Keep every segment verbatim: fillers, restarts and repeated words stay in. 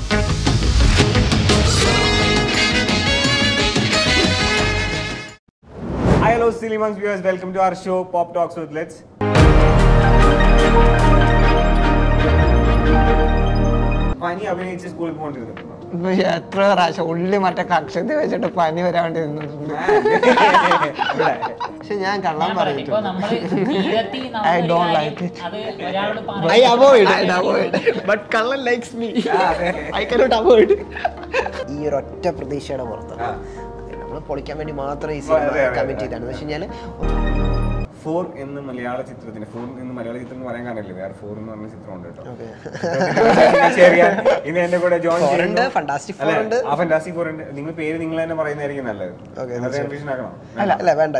Hi, hello, Silly Monks viewers. Welcome to our show, Pop Talks with Let's. പനി അഭിനയിച്ച് സ്കൂളിൽ പോകേണ്ടിരുന്നു എത്ര പ്രാവശ്യം ഉള്ളി മറ്റേ കക്ഷത്തിൽ വെച്ചിട്ട് പനി വരാൻ വേണ്ടി നിന്നിട്ടുണ്ട്. പക്ഷെ ഞാൻ കള്ളം പറഞ്ഞിട്ടുണ്ട്. I don't like it. I avoid I avoid but കള്ളൻ likes me. I cannot avoid. ഈ ഒരൊറ്റ പ്രതീക്ഷയുടെ പുറത്ത് നമ്മൾ പൊളിക്കാൻ വേണ്ടി മാത്രം ഈ സിനിമ കമ്മിറ്റ് ചെയ്താണ്. എന്ന് വെച്ച് കഴിഞ്ഞാൽ ഫോർ എന്ന് മലയാള ചിത്രത്തിന് ഫോർ എന്ന് മലയാള ചിത്രം എന്ന് പറയാൻ കാണില്ല, വേറെ ഫോർ എന്ന് പറഞ്ഞ ചിത്രമുണ്ട് കേട്ടോ. ഇനി എന്റെ കൂടെ ജോൺ ഫാന്റാസ്റ്റിക് ഫോർ ഉണ്ട്. ആ ഫാന്റാസ്റ്റിക് ഫോർ ഉണ്ട്. നിങ്ങൾ പേര് നിങ്ങൾ തന്നെ പറയുന്നതായിരിക്കും നല്ലത്. കൺഫ്യൂഷൻ ആക്കണം. അല്ല അല്ല വേണ്ട.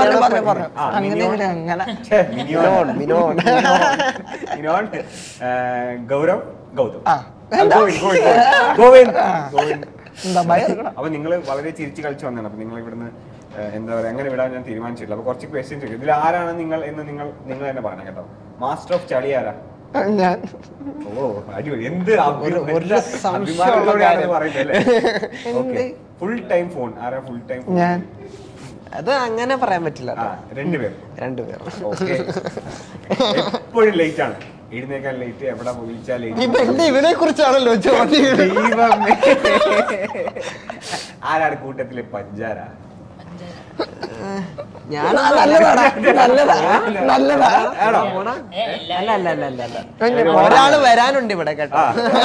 ഗൗരവ് ഗൗതം ഗോവിന്ദ് ഗോവിന്ദ്. അപ്പൊ നിങ്ങള് വളരെ ചിരിച്ചു കളിച്ചു വന്നതാണ്. അപ്പൊ നിങ്ങൾ ഇവിടുന്ന് എന്താ പറയാ അങ്ങനെ വിടാൻ ഞാൻ തീരുമാനിച്ചിട്ടില്ല. അപ്പൊ കുറച്ച് ക്വസ്റ്റ്യൻസ് ഇതിൽ ആരാണ് നിങ്ങൾ എന്ന് നിങ്ങൾ നിങ്ങൾ തന്നെ പറയണം കേട്ടോ. മാസ്റ്റർ ഓഫ് ചളി ആരാ? ഓ അടിപൊളി. എന്ത് അഭിമാനത്തോടെയാണ് പറയുന്നത്. ഫുൾ ടൈം ഫോൺ ആരാ? ഫുൾ ടൈം അത് അങ്ങനെ പറയാൻ പറ്റില്ല. രണ്ടുപേർ രണ്ടുപേർ എപ്പോഴും ലേറ്റ് ആണ്. എഴുന്നേക്കാൻ ലേറ്റ്, എവിടെ വിളിച്ചാൽ ലേറ്റ്. ഇവനെ കുറിച്ചാണല്ലോ ചോദ്യം. ആരാണ് കൂട്ടത്തിലെ പഞ്ചാര? ഞാൻ ഒരാള് വരാനുണ്ട് ഇവിടെ കേട്ടോ.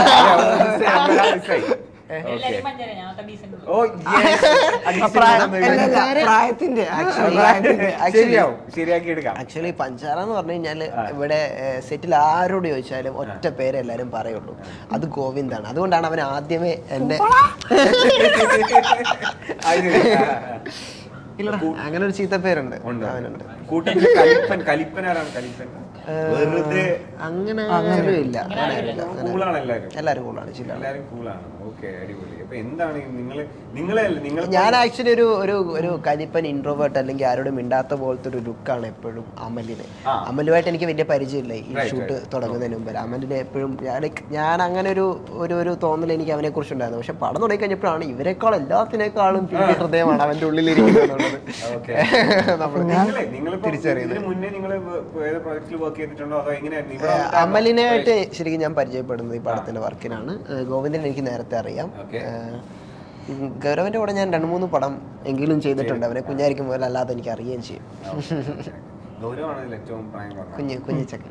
പ്രായത്തിന്റെ ആക്ച്വലി പഞ്ചാര എന്ന് പറഞ്ഞു കഴിഞ്ഞാല് ഇവിടെ സെറ്റിൽ ആരോട് ചോദിച്ചാലും ഒറ്റ പേര് എല്ലാരും പറയുള്ളൂ, അത് ഗോവിന്ദാണ്. അതുകൊണ്ടാണ് അവൻ ആദ്യമേ എന്നെ അങ്ങനെ ഒരു ചീത്ത പേരുണ്ട് അവനുണ്ട്. അങ്ങനെ ഇല്ല. എല്ലാരും കൂളാണ്. ഞാൻ ആക്ച്വലി ഒരു ഒരു ഒരു കലിപ്പൻ ഇൻട്രോവേർട്ട് അല്ലെങ്കിൽ ആരോടും മിണ്ടാത്ത പോലത്തെ ഒരു ലുക്കാണ് എപ്പോഴും അമലിന്. അമലുമായിട്ട് എനിക്ക് വലിയ പരിചയമില്ല ഈ ഷൂട്ട് തുടങ്ങുന്നതിന് മുമ്പ്. അമലിനെ എപ്പോഴും ഞാൻ അങ്ങനെ ഒരു ഒരു ഒരു തോന്നൽ എനിക്ക് അവനെ കുറിച്ചുണ്ടായിരുന്നു. പക്ഷെ പടം തുടങ്ങി കഴിഞ്ഞപ്പോഴാണ് ഇവരെക്കാൾ എല്ലാത്തിനേക്കാളും ഹൃദയമാണ് അവന്റെ ഉള്ളിലിരിക്കുന്നത്. അമലിനായിട്ട് ശരിക്കും ഞാൻ പരിചയപ്പെടുന്നത് ഈ പടത്തിന്റെ വർക്കിനാണ്. ഗോവിന്ദൻ എനിക്ക് നേരത്തെ അറിയാം. ഗൗരവന്റെ കൂടെ ഞാൻ രണ്ട് മൂന്ന് പടം എങ്കിലും ചെയ്തിട്ടുണ്ട്. അവനെ കുഞ്ഞായിരിക്കും പോലെ അല്ലാതെ എനിക്ക് അറിയുകയും ചെയ്യും. കുഞ്ഞ് കുഞ്ഞിച്ചക്കൻ.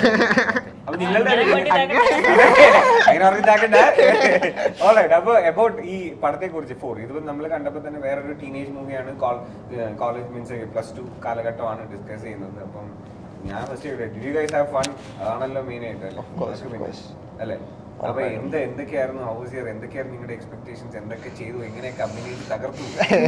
അപ്പൊ ഈ പടത്തെ കുറിച്ച് ഫോർ ഇത് നമ്മൾ കണ്ടപ്പോ തന്നെ വേറൊരു ടീനേജ് മൂവിയാണ്. കോളേജ് മീൻസ് പ്ലസ് ടു കാലഘട്ടമാണ് ഡിസ്കസ് ചെയ്യുന്നത്. അപ്പം ഞാൻ first did you guys have fun? അതാണല്ലോ മെയിൻ ആയിട്ട് അല്ലേ? അപ്പൊ എന്ത് എന്തൊക്കെയായിരുന്നു ഹൗസ് ഇയർ? എന്തൊക്കെയായിരുന്നു നിങ്ങളുടെ എക്സ്പെക്ടേഷൻസ്? എന്തൊക്കെ ചെയ്തു? എങ്ങനെയൊക്കെ അഭിനയിച്ച് തകർത്തു?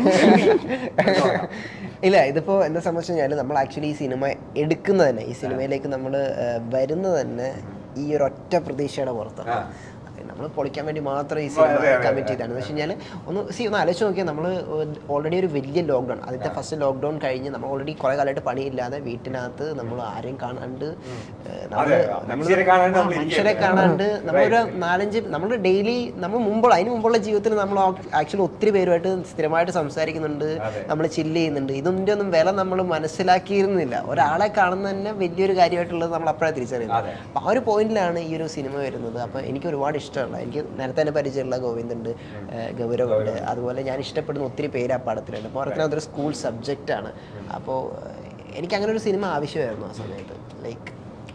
ഇല്ല, ഇതിപ്പോ എന്നെ സംബന്ധിച്ച് കഴിഞ്ഞാൽ നമ്മൾ ആക്ച്വലി ഈ സിനിമ എടുക്കുന്നത് തന്നെ, ഈ സിനിമയിലേക്ക് നമ്മൾ വരുന്നത് തന്നെ ഈ ഒരു ഒറ്റ പ്രതീക്ഷയുടെ പുറത്താണ്. നമ്മൾ പൊളിക്കാൻ വേണ്ടി മാത്രം ഈ സിനിമ കമ്മിറ്റ് ചെയ്താണ്. എന്ന് വെച്ച് കഴിഞ്ഞാൽ ഒന്ന് സി ഒന്ന് ആലോചിച്ച് നോക്കിയാൽ നമ്മൾ ഓൾറെഡി ഒരു വലിയ ലോക്ക്ഡൗൺ, ആദ്യത്തെ ഫസ്റ്റ് ലോക്ക്ഡൗൺ കഴിഞ്ഞ് നമ്മൾ ഓൾറെഡി കുറേ കാലമായിട്ട് പണിയില്ലാതെ വീട്ടിനകത്ത് നമ്മൾ ആരെയും കാണാണ്ട് മനുഷ്യരെ കാണാണ്ട് നമ്മളൊരു നാലഞ്ച് നമ്മൾ ഡെയിലി നമ്മൾ മുമ്പുള്ള അതിന് മുമ്പുള്ള ജീവിതത്തിൽ നമ്മൾ ആക്ച്വലി ഒത്തിരി പേരുമായിട്ട് സ്ഥിരമായിട്ട് സംസാരിക്കുന്നുണ്ട്, നമ്മൾ ചില്ല് ചെയ്യുന്നുണ്ട്. ഇതിൻ്റെ ഒന്നും വില നമ്മൾ മനസ്സിലാക്കിയിരുന്നില്ല. ഒരാളെ കാണുന്ന തന്നെ വലിയൊരു കാര്യമായിട്ടുള്ളത് നമ്മൾ അപ്പോഴാണ് തിരിച്ചറിയുന്നത്. അപ്പോൾ ആ ഒരു പോയിന്റിലാണ് ഈ ഒരു സിനിമ വരുന്നത്. അപ്പോൾ എനിക്ക് ഒരുപാട് ഇഷ്ടമുള്ള, എനിക്ക് നേരത്തെ തന്നെ പരിചയമുള്ള ഗോവിന്ദുണ്ട്, ഗൗരവുണ്ട്, അതുപോലെ ഞാൻ ഇഷ്ടപ്പെടുന്ന ഒത്തിരി പേര് ആ പടത്തിലുണ്ട്. അപ്പോൾ അവർക്ക് അതൊരു സ്കൂൾ സബ്ജക്റ്റാണ്. അപ്പോൾ എനിക്ക് അങ്ങനെ ഒരു സിനിമ ആവശ്യമായിരുന്നു ആ സമയത്ത്. ലൈക്ക്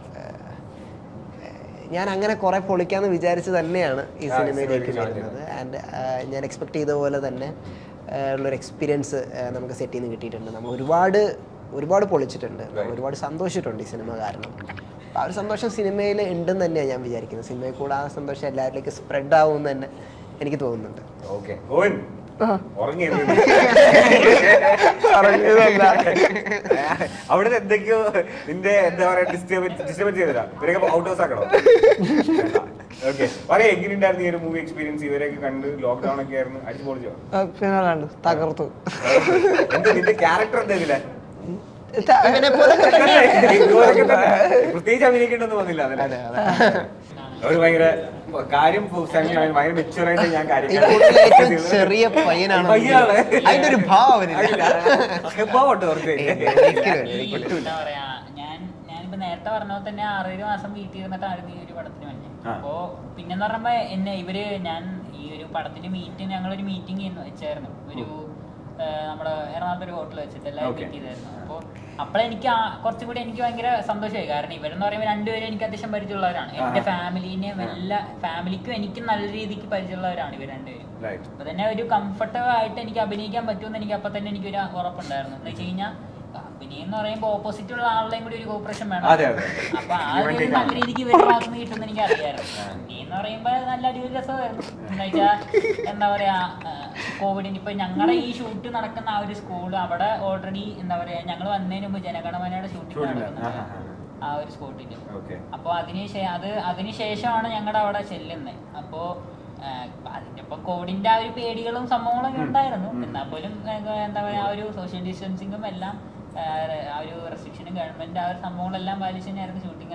ഞാൻ അങ്ങനെ കുറേ പൊളിക്കാമെന്ന് വിചാരിച്ച് തന്നെയാണ് ഈ സിനിമയിലേക്ക് വരുന്നത്. ആൻഡ് ഞാൻ എക്സ്പെക്ട് ചെയ്ത പോലെ തന്നെ ഉള്ളൊരു എക്സ്പീരിയൻസ് നമുക്ക് സെറ്റിൽ നിന്ന് കിട്ടിയിട്ടുണ്ട്. നമ്മൾ ഒരുപാട് ഒരുപാട് പൊളിച്ചിട്ടുണ്ട്, ഒരുപാട് സന്തോഷിച്ചിട്ടുണ്ട് ഈ സിനിമ കാരണം. ആ ഒരു സന്തോഷം സിനിമയിൽ ഉണ്ടെന്ന് തന്നെയാണ് ഞാൻ വിചാരിക്കുന്നത്. സിനിമയിൽ കൂടെ ആ സന്തോഷം എല്ലാവരിലേക്ക് സ്പ്രെഡ് ആവുമെന്ന് തന്നെ എനിക്ക് തോന്നുന്നുണ്ട്. അവിടെ എന്തൊക്കെയോ നിന്റെ എന്താ പറയാ ഡിസ്റ്റർബൻസ് ഡിസ്റ്റർബൻസ് ചെയ്തതാ, ഇവരൊക്കെ ഔട്ട് ഹൗസ് ആക്കണോ? ഓക്കെ, പറയാ എങ്ങനെയുണ്ടായിരുന്നു ഈ ഒരു മൂവി എക്സ്പീരിയൻസ്? ഇവരൊക്കെ കണ്ട് ലോക്ക്ഡൌൺ ഒക്കെ ആയിരുന്നു, അടിച്ചു പൊളിച്ചോ? തകർത്തു. എന്താ നിന്റെ ക്യാരക്ടർ എന്താ ഇതിലെ? പ്രത്യേകിച്ച് അഭിനയിക്കേണ്ടെന്ന് വന്നില്ല. ഒരു ഭയങ്കര കാര്യം ഭയങ്കര മെച്ചുറായിട്ട് ഞാൻ ഏറ്റവും ചെറിയ പയ്യനാണ് അതിന്റെ ഒരു ഭാവം എന്താ പറയാ, ഞാൻ ഞാനിപ്പോ നേരത്തെ പറഞ്ഞ പോലെ തന്നെ ആറേഴ് മാസം വീട്ടിൽ ഇരുന്നിട്ടായിരുന്നു ഈ ഒരു പടത്തിന് വന്നത്. അപ്പോ പിന്നെന്ന് പറയുമ്പോ എന്നെ ഇവര് ഞാൻ ഈ ഒരു പടത്തിന്റെ മീറ്റിംഗ് ഞങ്ങളൊരു മീറ്റിംഗ് വെച്ചായിരുന്നു ഒരു നമ്മുടെ എറണാകുളത്ത് ഒരു ഹോട്ടൽ വെച്ചിട്ട് എല്ലാവരും മീറ്റ് ചെയ്തായിരുന്നു. അപ്പോൾ അപ്പോഴെനിക്ക് കുറച്ചും കൂടി എനിക്ക് ഭയങ്കര സന്തോഷമായി. കാരണം ഇവരെന്ന് പറയുമ്പോൾ രണ്ടുപേരും എനിക്ക് അത്യാവശ്യം പരിചയമുള്ളവരാണ്. എന്റെ ഫാമിലിനെയും എല്ലാ ഫാമിലിക്കും എനിക്ക് നല്ല രീതിക്ക് പരിചയമുള്ളവരാണ് ഇവർ രണ്ടുപേരും. അപ്പൊ തന്നെ ഒരു കംഫർട്ടബിൾ ആയിട്ട് എനിക്ക് അഭിനയിക്കാൻ പറ്റുമെന്ന് എനിക്ക് അപ്പൊ തന്നെ എനിക്കൊരു ഉറപ്പുണ്ടായിരുന്നു. എന്ന് വെച്ച് കഴിഞ്ഞാൽ അഭിനയം എന്ന് പറയുമ്പോൾ ഓപ്പോസിറ്റ് ഉള്ള ആളുടെയും കൂടി ഒരു കോപ്പറേഷൻ വേണം. അപ്പൊ ആ ഒരു നല്ല രീതിക്ക് ഇവരുടെ ഭാഗത്തുനിന്ന് കിട്ടുമെന്ന് എനിക്ക് അറിയാമായിരുന്നു. നീ എന്ന് പറയുമ്പോ നല്ല അടിപൊളി രസമായിരുന്നു. എന്താ വെച്ചാൽ എന്താ പറയാ, കോവിഡിന് ഇപ്പൊ ഞങ്ങളുടെ ഈ ഷൂട്ട് നടക്കുന്ന ആ ഒരു സ്കൂൾ അവിടെ ഓൾറെഡി എന്താ പറയാ ഞങ്ങൾ വന്നതിന് മുമ്പ് ജനഗണമനയുടെ ഷൂട്ടിംഗ് നടക്കുന്നത് ആ ഒരു സ്പോട്ടില്. അപ്പൊ അതിന് അത് അതിനുശേഷമാണ് ഞങ്ങളുടെ അവിടെ ചെല്ലുന്നത്. അപ്പോ അതിന്റെ ഇപ്പൊ കോവിഡിന്റെ ആ ഒരു പേടികളും സംഭവങ്ങളൊക്കെ ഉണ്ടായിരുന്നു. എന്നാൽ പോലും എന്താ പറയാ ആ ഒരു സോഷ്യൽ ഡിസ്റ്റൻസിങ്ങും എല്ലാം ആ ഒരു റെസ്ട്രിക്ഷനും ഗവൺമെന്റ് ആ ഒരു സംഭവങ്ങളെല്ലാം പാലിച്ച് തന്നെയായിരുന്നു ഷൂട്ടിംഗ്.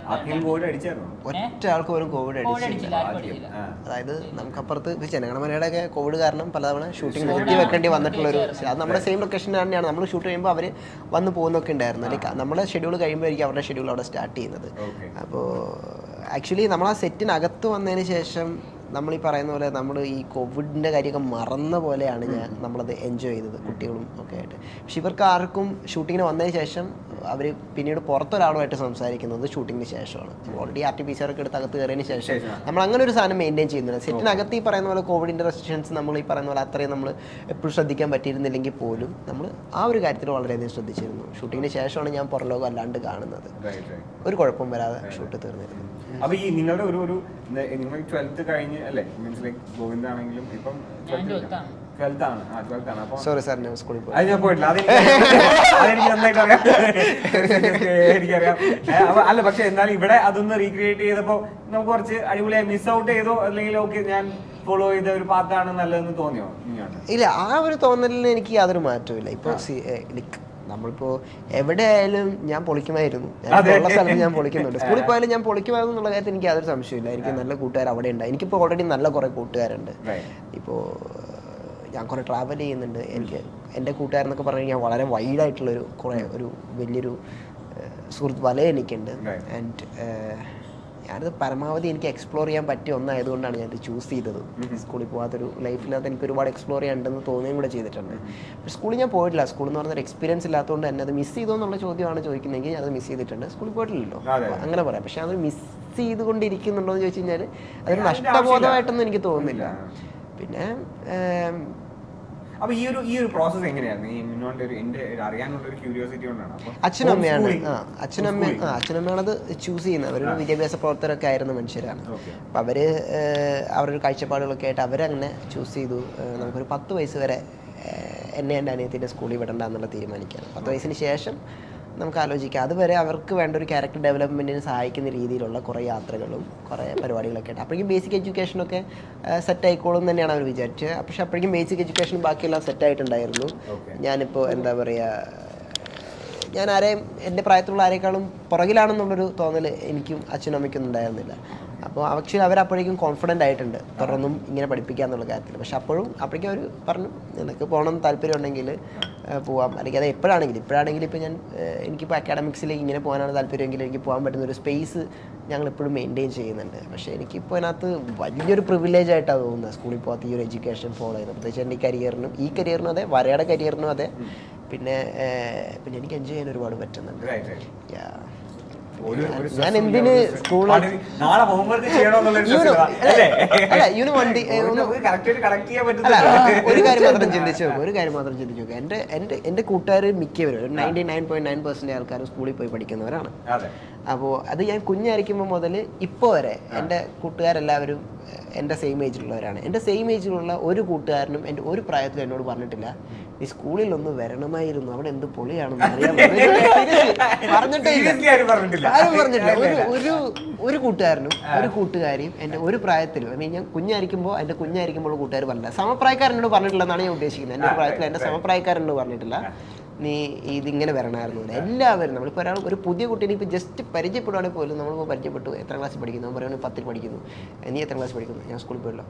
ഒറ്റ ആൾക്ക് പോലും കോവിഡ് അടിച്ചില്ല. അതായത് നമുക്കപ്പുറത്ത് ജനഗണമനയുടെ ഒക്കെ കോവിഡ് കാരണം പലതവണ ഷൂട്ടിംഗ് നിർത്തി വെക്കേണ്ടി വന്നിട്ടുള്ള ഒരു, അത് നമ്മുടെ സെയിം ലൊക്കേഷൻ തന്നെയാണ്. നമ്മൾ ഷൂട്ട് ചെയ്യുമ്പോൾ അവർ വന്ന് പോകുന്നൊക്കെ ഉണ്ടായിരുന്നു. അല്ലെങ്കിൽ നമ്മുടെ ഷെഡ്യൂൾ കഴിയുമ്പോഴായിരിക്കും അവരുടെ ഷെഡ്യൂൾ അവിടെ സ്റ്റാർട്ട് ചെയ്യുന്നത്. അപ്പോൾ ആക്ച്വലി നമ്മൾ ആ സെറ്റിനകത്ത് വന്നതിന് ശേഷം നമ്മൾ ഈ പറയുന്ന പോലെ നമ്മൾ ഈ കോവിഡിൻ്റെ കാര്യമൊക്കെ മറന്ന പോലെയാണ് ഞാൻ നമ്മളത് എൻജോയ് ചെയ്തത് കുട്ടികളും ഒക്കെ ആയിട്ട്. പക്ഷെ ഇവർക്ക് ആർക്കും ഷൂട്ടിങ്ങിന് വന്നതിന് ശേഷം അവർ പിന്നീട് പുറത്തൊരാളുമായിട്ട് സംസാരിക്കുന്നത് ഷൂട്ടിങ്ങിന് ശേഷമാണ്. Already R T P C R ഒക്കെ എടുത്ത് അകത്ത് കയറിയതിന് ശേഷം നമ്മൾ അങ്ങനെ ഒരു സാധനം മെയിൻറ്റെയിൻ ചെയ്യുന്നില്ല. സെറ്റിനകത്ത് ഈ പറയുന്ന പോലെ കോവിഡിൻ്റെ റെസ്ട്രിക്ഷൻസ് നമ്മൾ ഈ പറയുന്ന പോലെ അത്രയും നമ്മൾ എപ്പോഴും ശ്രദ്ധിക്കാൻ പറ്റിയിരുന്നില്ലെങ്കിൽ പോലും നമ്മൾ ആ ഒരു കാര്യത്തിൽ വളരെയധികം ശ്രദ്ധിച്ചിരുന്നു. ഷൂട്ടിങ്ങിന് ശേഷമാണ് ഞാൻ പുറലോകം അല്ലാണ്ട് കാണുന്നത്. ഒരു കുഴപ്പം വരാതെ ഷൂട്ട് തീർന്നിരുന്നു. അപ്പൊ ഈ നിങ്ങളുടെ ഒരു ഒരു നിങ്ങൾ ട്വൽത്ത് കഴിഞ്ഞ് അല്ലേ, മീൻസ് ലൈക്ക് ഗോവിന്ദാണെങ്കിലും ഇപ്പം ട്വൽത്ത് ആണ്. ആ ട്വൽത്ത് ആണ്. അപ്പൊ സോറി സാർ, ഞാൻ സ്കൂളിൽ പോയി അത് ഞാൻ പോയിട്ടില്ല. അതെനിക്ക് നന്നായിട്ട് അറിയാം, എനിക്കറിയാം. അല്ല പക്ഷെ എന്നാലും ഇവിടെ അതൊന്ന് റീക്രിയേറ്റ് ചെയ്തപ്പോ നമുക്ക് കുറച്ച് അടിപൊളിയായി മിസ് ഔട്ട് ചെയ്തോ, അല്ലെങ്കിൽ ഓക്കെ ഞാൻ ഫോളോ ചെയ്ത ഒരു പാത്താണ് നല്ലതെന്ന് തോന്നിയോ? ഇല്ല, ആ ഒരു തോന്നലിന് എനിക്ക് യാതൊരു മാറ്റവും ഇല്ല. ഇപ്പൊ ലൈക്ക് നമ്മളിപ്പോ എവിടെ ആയാലും ഞാൻ പൊളിക്കുമായിരുന്നു. ഉള്ള സ്ഥലത്ത് ഞാൻ പൊളിക്കുന്നുണ്ട്. സ്കൂളിൽ പോയാലും ഞാൻ പൊളിക്കുമായിരുന്നു എന്നുള്ള കാര്യത്തിൽ എനിക്ക് യാതൊരു സംശയമില്ല. എനിക്ക് നല്ല കൂട്ടുകാർ അവിടെ ഉണ്ട്. എനിക്കിപ്പോൾ ഓൾറെഡി നല്ല കുറേ കൂട്ടുകാരുണ്ട്. ഇപ്പോൾ ഞാൻ കുറേ ട്രാവൽ ചെയ്യുന്നുണ്ട്. എനിക്ക് എൻ്റെ കൂട്ടുകാരെന്നൊക്കെ പറഞ്ഞു കഴിഞ്ഞാൽ വളരെ വൈഡായിട്ടുള്ളൊരു കുറേ ഒരു വലിയൊരു സുഹൃത്ത് വലയം എനിക്കുണ്ട്. ആൻഡ് ഞാനത് പരമാവധി എനിക്ക് എക്സ്പ്ലോർ ചെയ്യാൻ പറ്റിയ ഒന്നായതുകൊണ്ടാണ് ഞാനത് ചൂസ് ചെയ്തത്. സ്കൂളിൽ പോകാത്തൊരു ലൈഫിനകത്ത് എനിക്ക് ഒരുപാട് എക്സ്പ്ലോർ ചെയ്യാനുണ്ടെന്ന് തോന്നുകയും കൂടെ ചെയ്തിട്ടുണ്ട്. പക്ഷേ സ്കൂളിൽ ഞാൻ പോയിട്ടില്ല. സ്കൂളിൽ എന്ന് പറഞ്ഞൊരു എക്സ്പീരിയൻസ് ഇല്ലാത്തതുകൊണ്ട് തന്നെ അത് മിസ് ചെയ്തോ എന്നുള്ള ചോദ്യമാണ് ചോദിക്കുന്നതെങ്കിൽ ഞാനത് മിസ് ചെയ്തിട്ടുണ്ട്. സ്കൂളിൽ പോയിട്ടില്ലല്ലോ, അങ്ങനെ പറയാം. പക്ഷെ അത് മിസ് ചെയ്തുകൊണ്ടിരിക്കുന്നുണ്ടോ എന്ന് ചോദിച്ചു കഴിഞ്ഞാൽ അതൊരു നഷ്ടബോധമായിട്ടൊന്നും എനിക്ക് തോന്നുന്നില്ല. പിന്നെ അപ്പൊ ഈ ഒരു ഈ ഒരു പ്രോസസ് എങ്ങനെയായിരുന്നു? ഈ മുന്നോട്ട് ഒരു എന്റെ അറിയാനുള്ള ഒരു ക്യൂരിയോസിറ്റി കൊണ്ടാണ്. അച്ഛനും അമ്മയാണ് ആ അച്ഛനമ്മ ആ അച്ഛനമ്മയാണത് ചൂസ് ചെയ്യുന്നത്. അവരൊരു വിദ്യാഭ്യാസ പ്രവർത്തകരൊക്കെ ആയിരുന്ന മനുഷ്യരാണ്. അപ്പം അവർ അവരൊരു കാഴ്ചപ്പാടുകളൊക്കെ ആയിട്ട് അവരങ്ങനെ ചൂസ് ചെയ്തു. നമുക്കൊരു പത്ത് വയസ്സ് വരെ എന്നെ എൻ്റെ അനിയത്തിൻ്റെ സ്കൂളിൽ വിടണ്ട എന്നുള്ള തീരുമാനിക്കുകയാണ്. പത്ത് വയസ്സിന് ശേഷം നമുക്ക് ആലോചിക്കാം. അതുവരെ അവർക്ക് വേണ്ട ഒരു ക്യാരക്ടർ ഡെവലപ്മെൻറ്റിന് സഹായിക്കുന്ന രീതിയിലുള്ള കുറേ യാത്രകളും കുറേ പരിപാടികളൊക്കെ ഉണ്ട്. അപ്പോഴേക്കും ബേസിക് എഡ്യൂക്കേഷനൊക്കെ സെറ്റ് ആയിക്കോളും തന്നെയാണ് അവർ വിചാരിച്ചത്. പക്ഷേ അപ്പോഴേക്കും ബേസിക് എഡ്യൂക്കേഷൻ ബാക്കിയെല്ലാം സെറ്റായിട്ടുണ്ടായിരുന്നു. ഞാനിപ്പോൾ എന്താ പറയുക, ഞാൻ ആരെയും എൻ്റെ പ്രായത്തിലുള്ള ആരെക്കാളും പുറകിലാണെന്നുള്ളൊരു തോന്നൽ എനിക്കും അച്ഛനും അമ്മയ്ക്കൊന്നും ഉണ്ടായിരുന്നില്ല. അപ്പോൾ ആക്ച്വലി അവരപ്പോഴേക്കും കോൺഫിഡൻ്റ് ആയിട്ടുണ്ട് തുടർന്നും ഇങ്ങനെ പഠിപ്പിക്കുക എന്നുള്ള കാര്യത്തിൽ. പക്ഷെ അപ്പോഴും അപ്പോഴേക്കും അവർ പറഞ്ഞു നിനക്ക് പോകണം താല്പര്യം ഉണ്ടെങ്കിൽ പോവാം, അല്ലെങ്കിൽ അത് എപ്പോഴാണെങ്കിലും ഇപ്പോഴാണെങ്കിലും ഇപ്പോൾ ഞാൻ എനിക്കിപ്പോൾ അക്കാഡമിക്സിലേക്ക് ഇങ്ങനെ പോകാനാണ് താല്പര്യമെങ്കിൽ എനിക്ക് പോകാൻ പറ്റുന്ന ഒരു സ്പേസ് ഞങ്ങൾ എപ്പോഴും മെയിൻറ്റെയിൻ ചെയ്യുന്നുണ്ട്. പക്ഷേ എനിക്കിപ്പോൾ അതിനകത്ത് വലിയൊരു പ്രിവിലേജ് ആയിട്ടാണ് തോന്നുന്നത് സ്കൂളിൽ പോകാത്ത ഈ ഒരു എഡ്യൂക്കേഷൻ ഫോളോ ചെയ്യുന്നത്. പ്രത്യേകിച്ച് എൻ്റെ ഈ കരിയറിനും ഈ കരിയറിനും അതെ, വരയുടെ കരിയറിനും അതെ. പിന്നെ പിന്നെ എനിക്ക് എൻജോയ് ചെയ്യാൻ ഒരുപാട് പറ്റുന്നുണ്ട്. ഞാൻ എന്തിന് സ്കൂളിൽ ഒരു കാര്യം മാത്രം ചിന്തിച്ചു നോക്കും ഒരു കാര്യം മാത്രം ചിന്തിച്ചു നോക്കുക എൻ്റെ എൻ്റെ എൻ്റെ കൂട്ടുകാർ മിക്കവരും ഒരു ninety nine point nine percent ആൾക്കാർ സ്കൂളിൽ പോയി പഠിക്കുന്നവരാണ്. അപ്പോൾ അത് ഞാൻ കുഞ്ഞായിരിക്കുമ്പോൾ മുതൽ ഇപ്പോൾ വരെ എൻ്റെ കൂട്ടുകാരെല്ലാവരും എൻ്റെ സെയിം ഏജിലുള്ളവരാണ്. എൻ്റെ സെയിം ഏജിലുള്ള ഒരു കൂട്ടുകാരനും എൻ്റെ ഒരു പ്രായത്തിലും എന്നോട് പറഞ്ഞിട്ടില്ല ഈ സ്കൂളിൽ ഒന്ന് വരണമായിരുന്നു, അവിടെ എന്ത് പൊളിയാണെന്ന് അറിയാൻ പറഞ്ഞിട്ടേ ഇല്ല. ആരും പറഞ്ഞിട്ടില്ല. ഒരു ഒരു ഒരു കൂട്ടുകാരനും ഒരു കൂട്ടുകാരിയും എൻ്റെ ഒരു പ്രായത്തിലും, ഐ മീൻ ഞാൻ കുഞ്ഞായിരിക്കുമ്പോൾ എൻ്റെ കുഞ്ഞായിരിക്കുമ്പോൾ കൂട്ടുകാർ പറഞ്ഞില്ല. സമപ്രായക്കാരനോട് പറഞ്ഞിട്ടില്ല എന്നാണ് ഞാൻ ഉദ്ദേശിക്കുന്നത്. എൻ്റെ പ്രായത്തിൽ എൻ്റെ സമപ്രായക്കാരനോട് പറഞ്ഞിട്ടില്ല. നീ ഇതിങ്ങനെ വരണമായിരുന്നു. എല്ലാവരും നമ്മളിപ്പോൾ ഒരാൾ ഒരു പുതിയ കുട്ടീനെ ഇപ്പോൾ ജസ്റ്റ് പരിചയപ്പെടുവാണെങ്കിൽ പോലും നമ്മളിപ്പോൾ പരിചയപ്പെട്ടു എത്ര ക്ലാസ്സിൽ പഠിക്കുന്നു, നമ്മൾ പറയുന്നത് പത്തിൽ പഠിക്കുന്നു, നീ എത്ര ക്ലാസ് പഠിക്കുന്നു, ഞാൻ സ്കൂളിൽ പോയല്ലോ.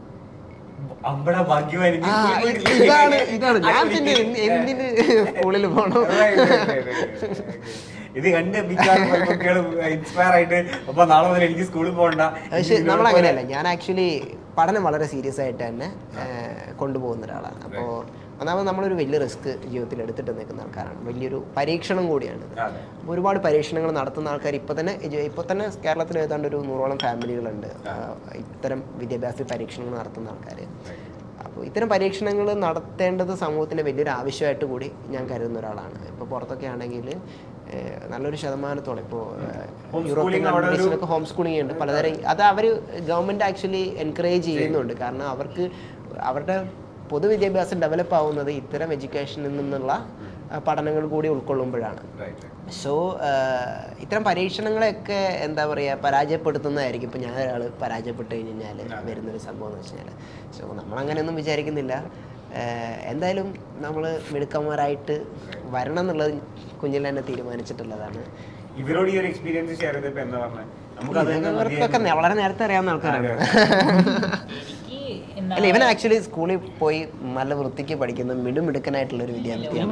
ഇതാണ് ഇതാണ് ഞാൻ പിന്നെ എന്തിന് സ്കൂളിൽ പോകണം. ഇത് കണ്ട് ഇൻസ്പയർ ആയിട്ട് അപ്പൊ നാളെ മുതൽ എനിക്ക് സ്കൂളിൽ പോകണ്ട. പക്ഷെ നമ്മളങ്ങനെയല്ല, ഞാൻ ആക്ച്വലി പഠനം വളരെ സീരിയസ് ആയിട്ട് തന്നെ കൊണ്ടുപോകുന്ന ഒരാളാണ്. അപ്പോൾ ഒന്നാമത് നമ്മളൊരു വലിയ റിസ്ക് ജീവിതത്തിൽ എടുത്തിട്ട് നിൽക്കുന്ന ആൾക്കാരാണ്, വലിയൊരു പരീക്ഷണം കൂടിയാണ്. അപ്പോൾ ഒരുപാട് പരീക്ഷണങ്ങൾ നടത്തുന്ന ആൾക്കാർ ഇപ്പോൾ തന്നെ ഇപ്പോൾ തന്നെ കേരളത്തിൽ ഏതാണ്ട് ഒരു നൂറോളം ഫാമിലികളുണ്ട് ഇത്തരം വിദ്യാഭ്യാസ പരീക്ഷണങ്ങൾ നടത്തുന്ന ആൾക്കാർ. അപ്പോൾ ഇത്തരം പരീക്ഷണങ്ങൾ നടത്തേണ്ടത് സമൂഹത്തിൻ്റെ വലിയൊരു ആവശ്യമായിട്ട് കൂടി ഞാൻ കരുതുന്ന ഒരാളാണ്. ഇപ്പോൾ പുറത്തൊക്കെ ആണെങ്കിൽ നല്ലൊരു ശതമാനത്തോളം ഇപ്പോൾ യൂറോപ്യൻ കൺട്രീസിലൊക്കെ ഹോം സ്കൂളിംഗ് ഉണ്ട് പലതരം. അത് അവർ ഗവൺമെൻറ് ആക്ച്വലി എൻകറേജ് ചെയ്യുന്നുണ്ട്. കാരണം അവർക്ക് അവരുടെ പൊതുവിദ്യാഭ്യാസം ഡെവലപ്പ് ആവുന്നത് ഇത്തരം എഡ്യൂക്കേഷനിൽ നിന്നുള്ള പഠനങ്ങൾ കൂടി ഉൾക്കൊള്ളുമ്പോഴാണ്. സോ ഇത്തരം പരീക്ഷണങ്ങളെയൊക്കെ എന്താ പറയുക പരാജയപ്പെടുത്തുന്നതായിരിക്കും. ഇപ്പം ഞാൻ ഒരാൾ പരാജയപ്പെട്ട് കഴിഞ്ഞ് കഴിഞ്ഞാൽ വരുന്നൊരു സംഭവം എന്ന് വെച്ച് കഴിഞ്ഞാൽ സോ നമ്മളങ്ങനെയൊന്നും വിചാരിക്കുന്നില്ല. എന്തായാലും നമ്മൾ മിടുക്കന്മാരായിട്ട് വരണം എന്നുള്ളത് കുഞ്ഞിൽ തന്നെ തീരുമാനിച്ചിട്ടുള്ളതാണ്. ഇവരോട് ഈ ഒരു എക്സ്പീരിയൻസ് ഷെയർ ചെയ്തപ്പോൾ എന്താ പറഞ്ഞത്? ഇവർക്കൊക്കെ വളരെ നേരത്തെ അറിയാവുന്ന ആൾക്കാരാണ്. അല്ല, ഇവൻ ആക്ച്വലി സ്കൂളിൽ പോയി നല്ല വൃത്തിക്ക് പഠിക്കുന്ന മിടുമിടുക്കനായിട്ടുള്ള ഒരു വിദ്യാർത്ഥിയാണ്.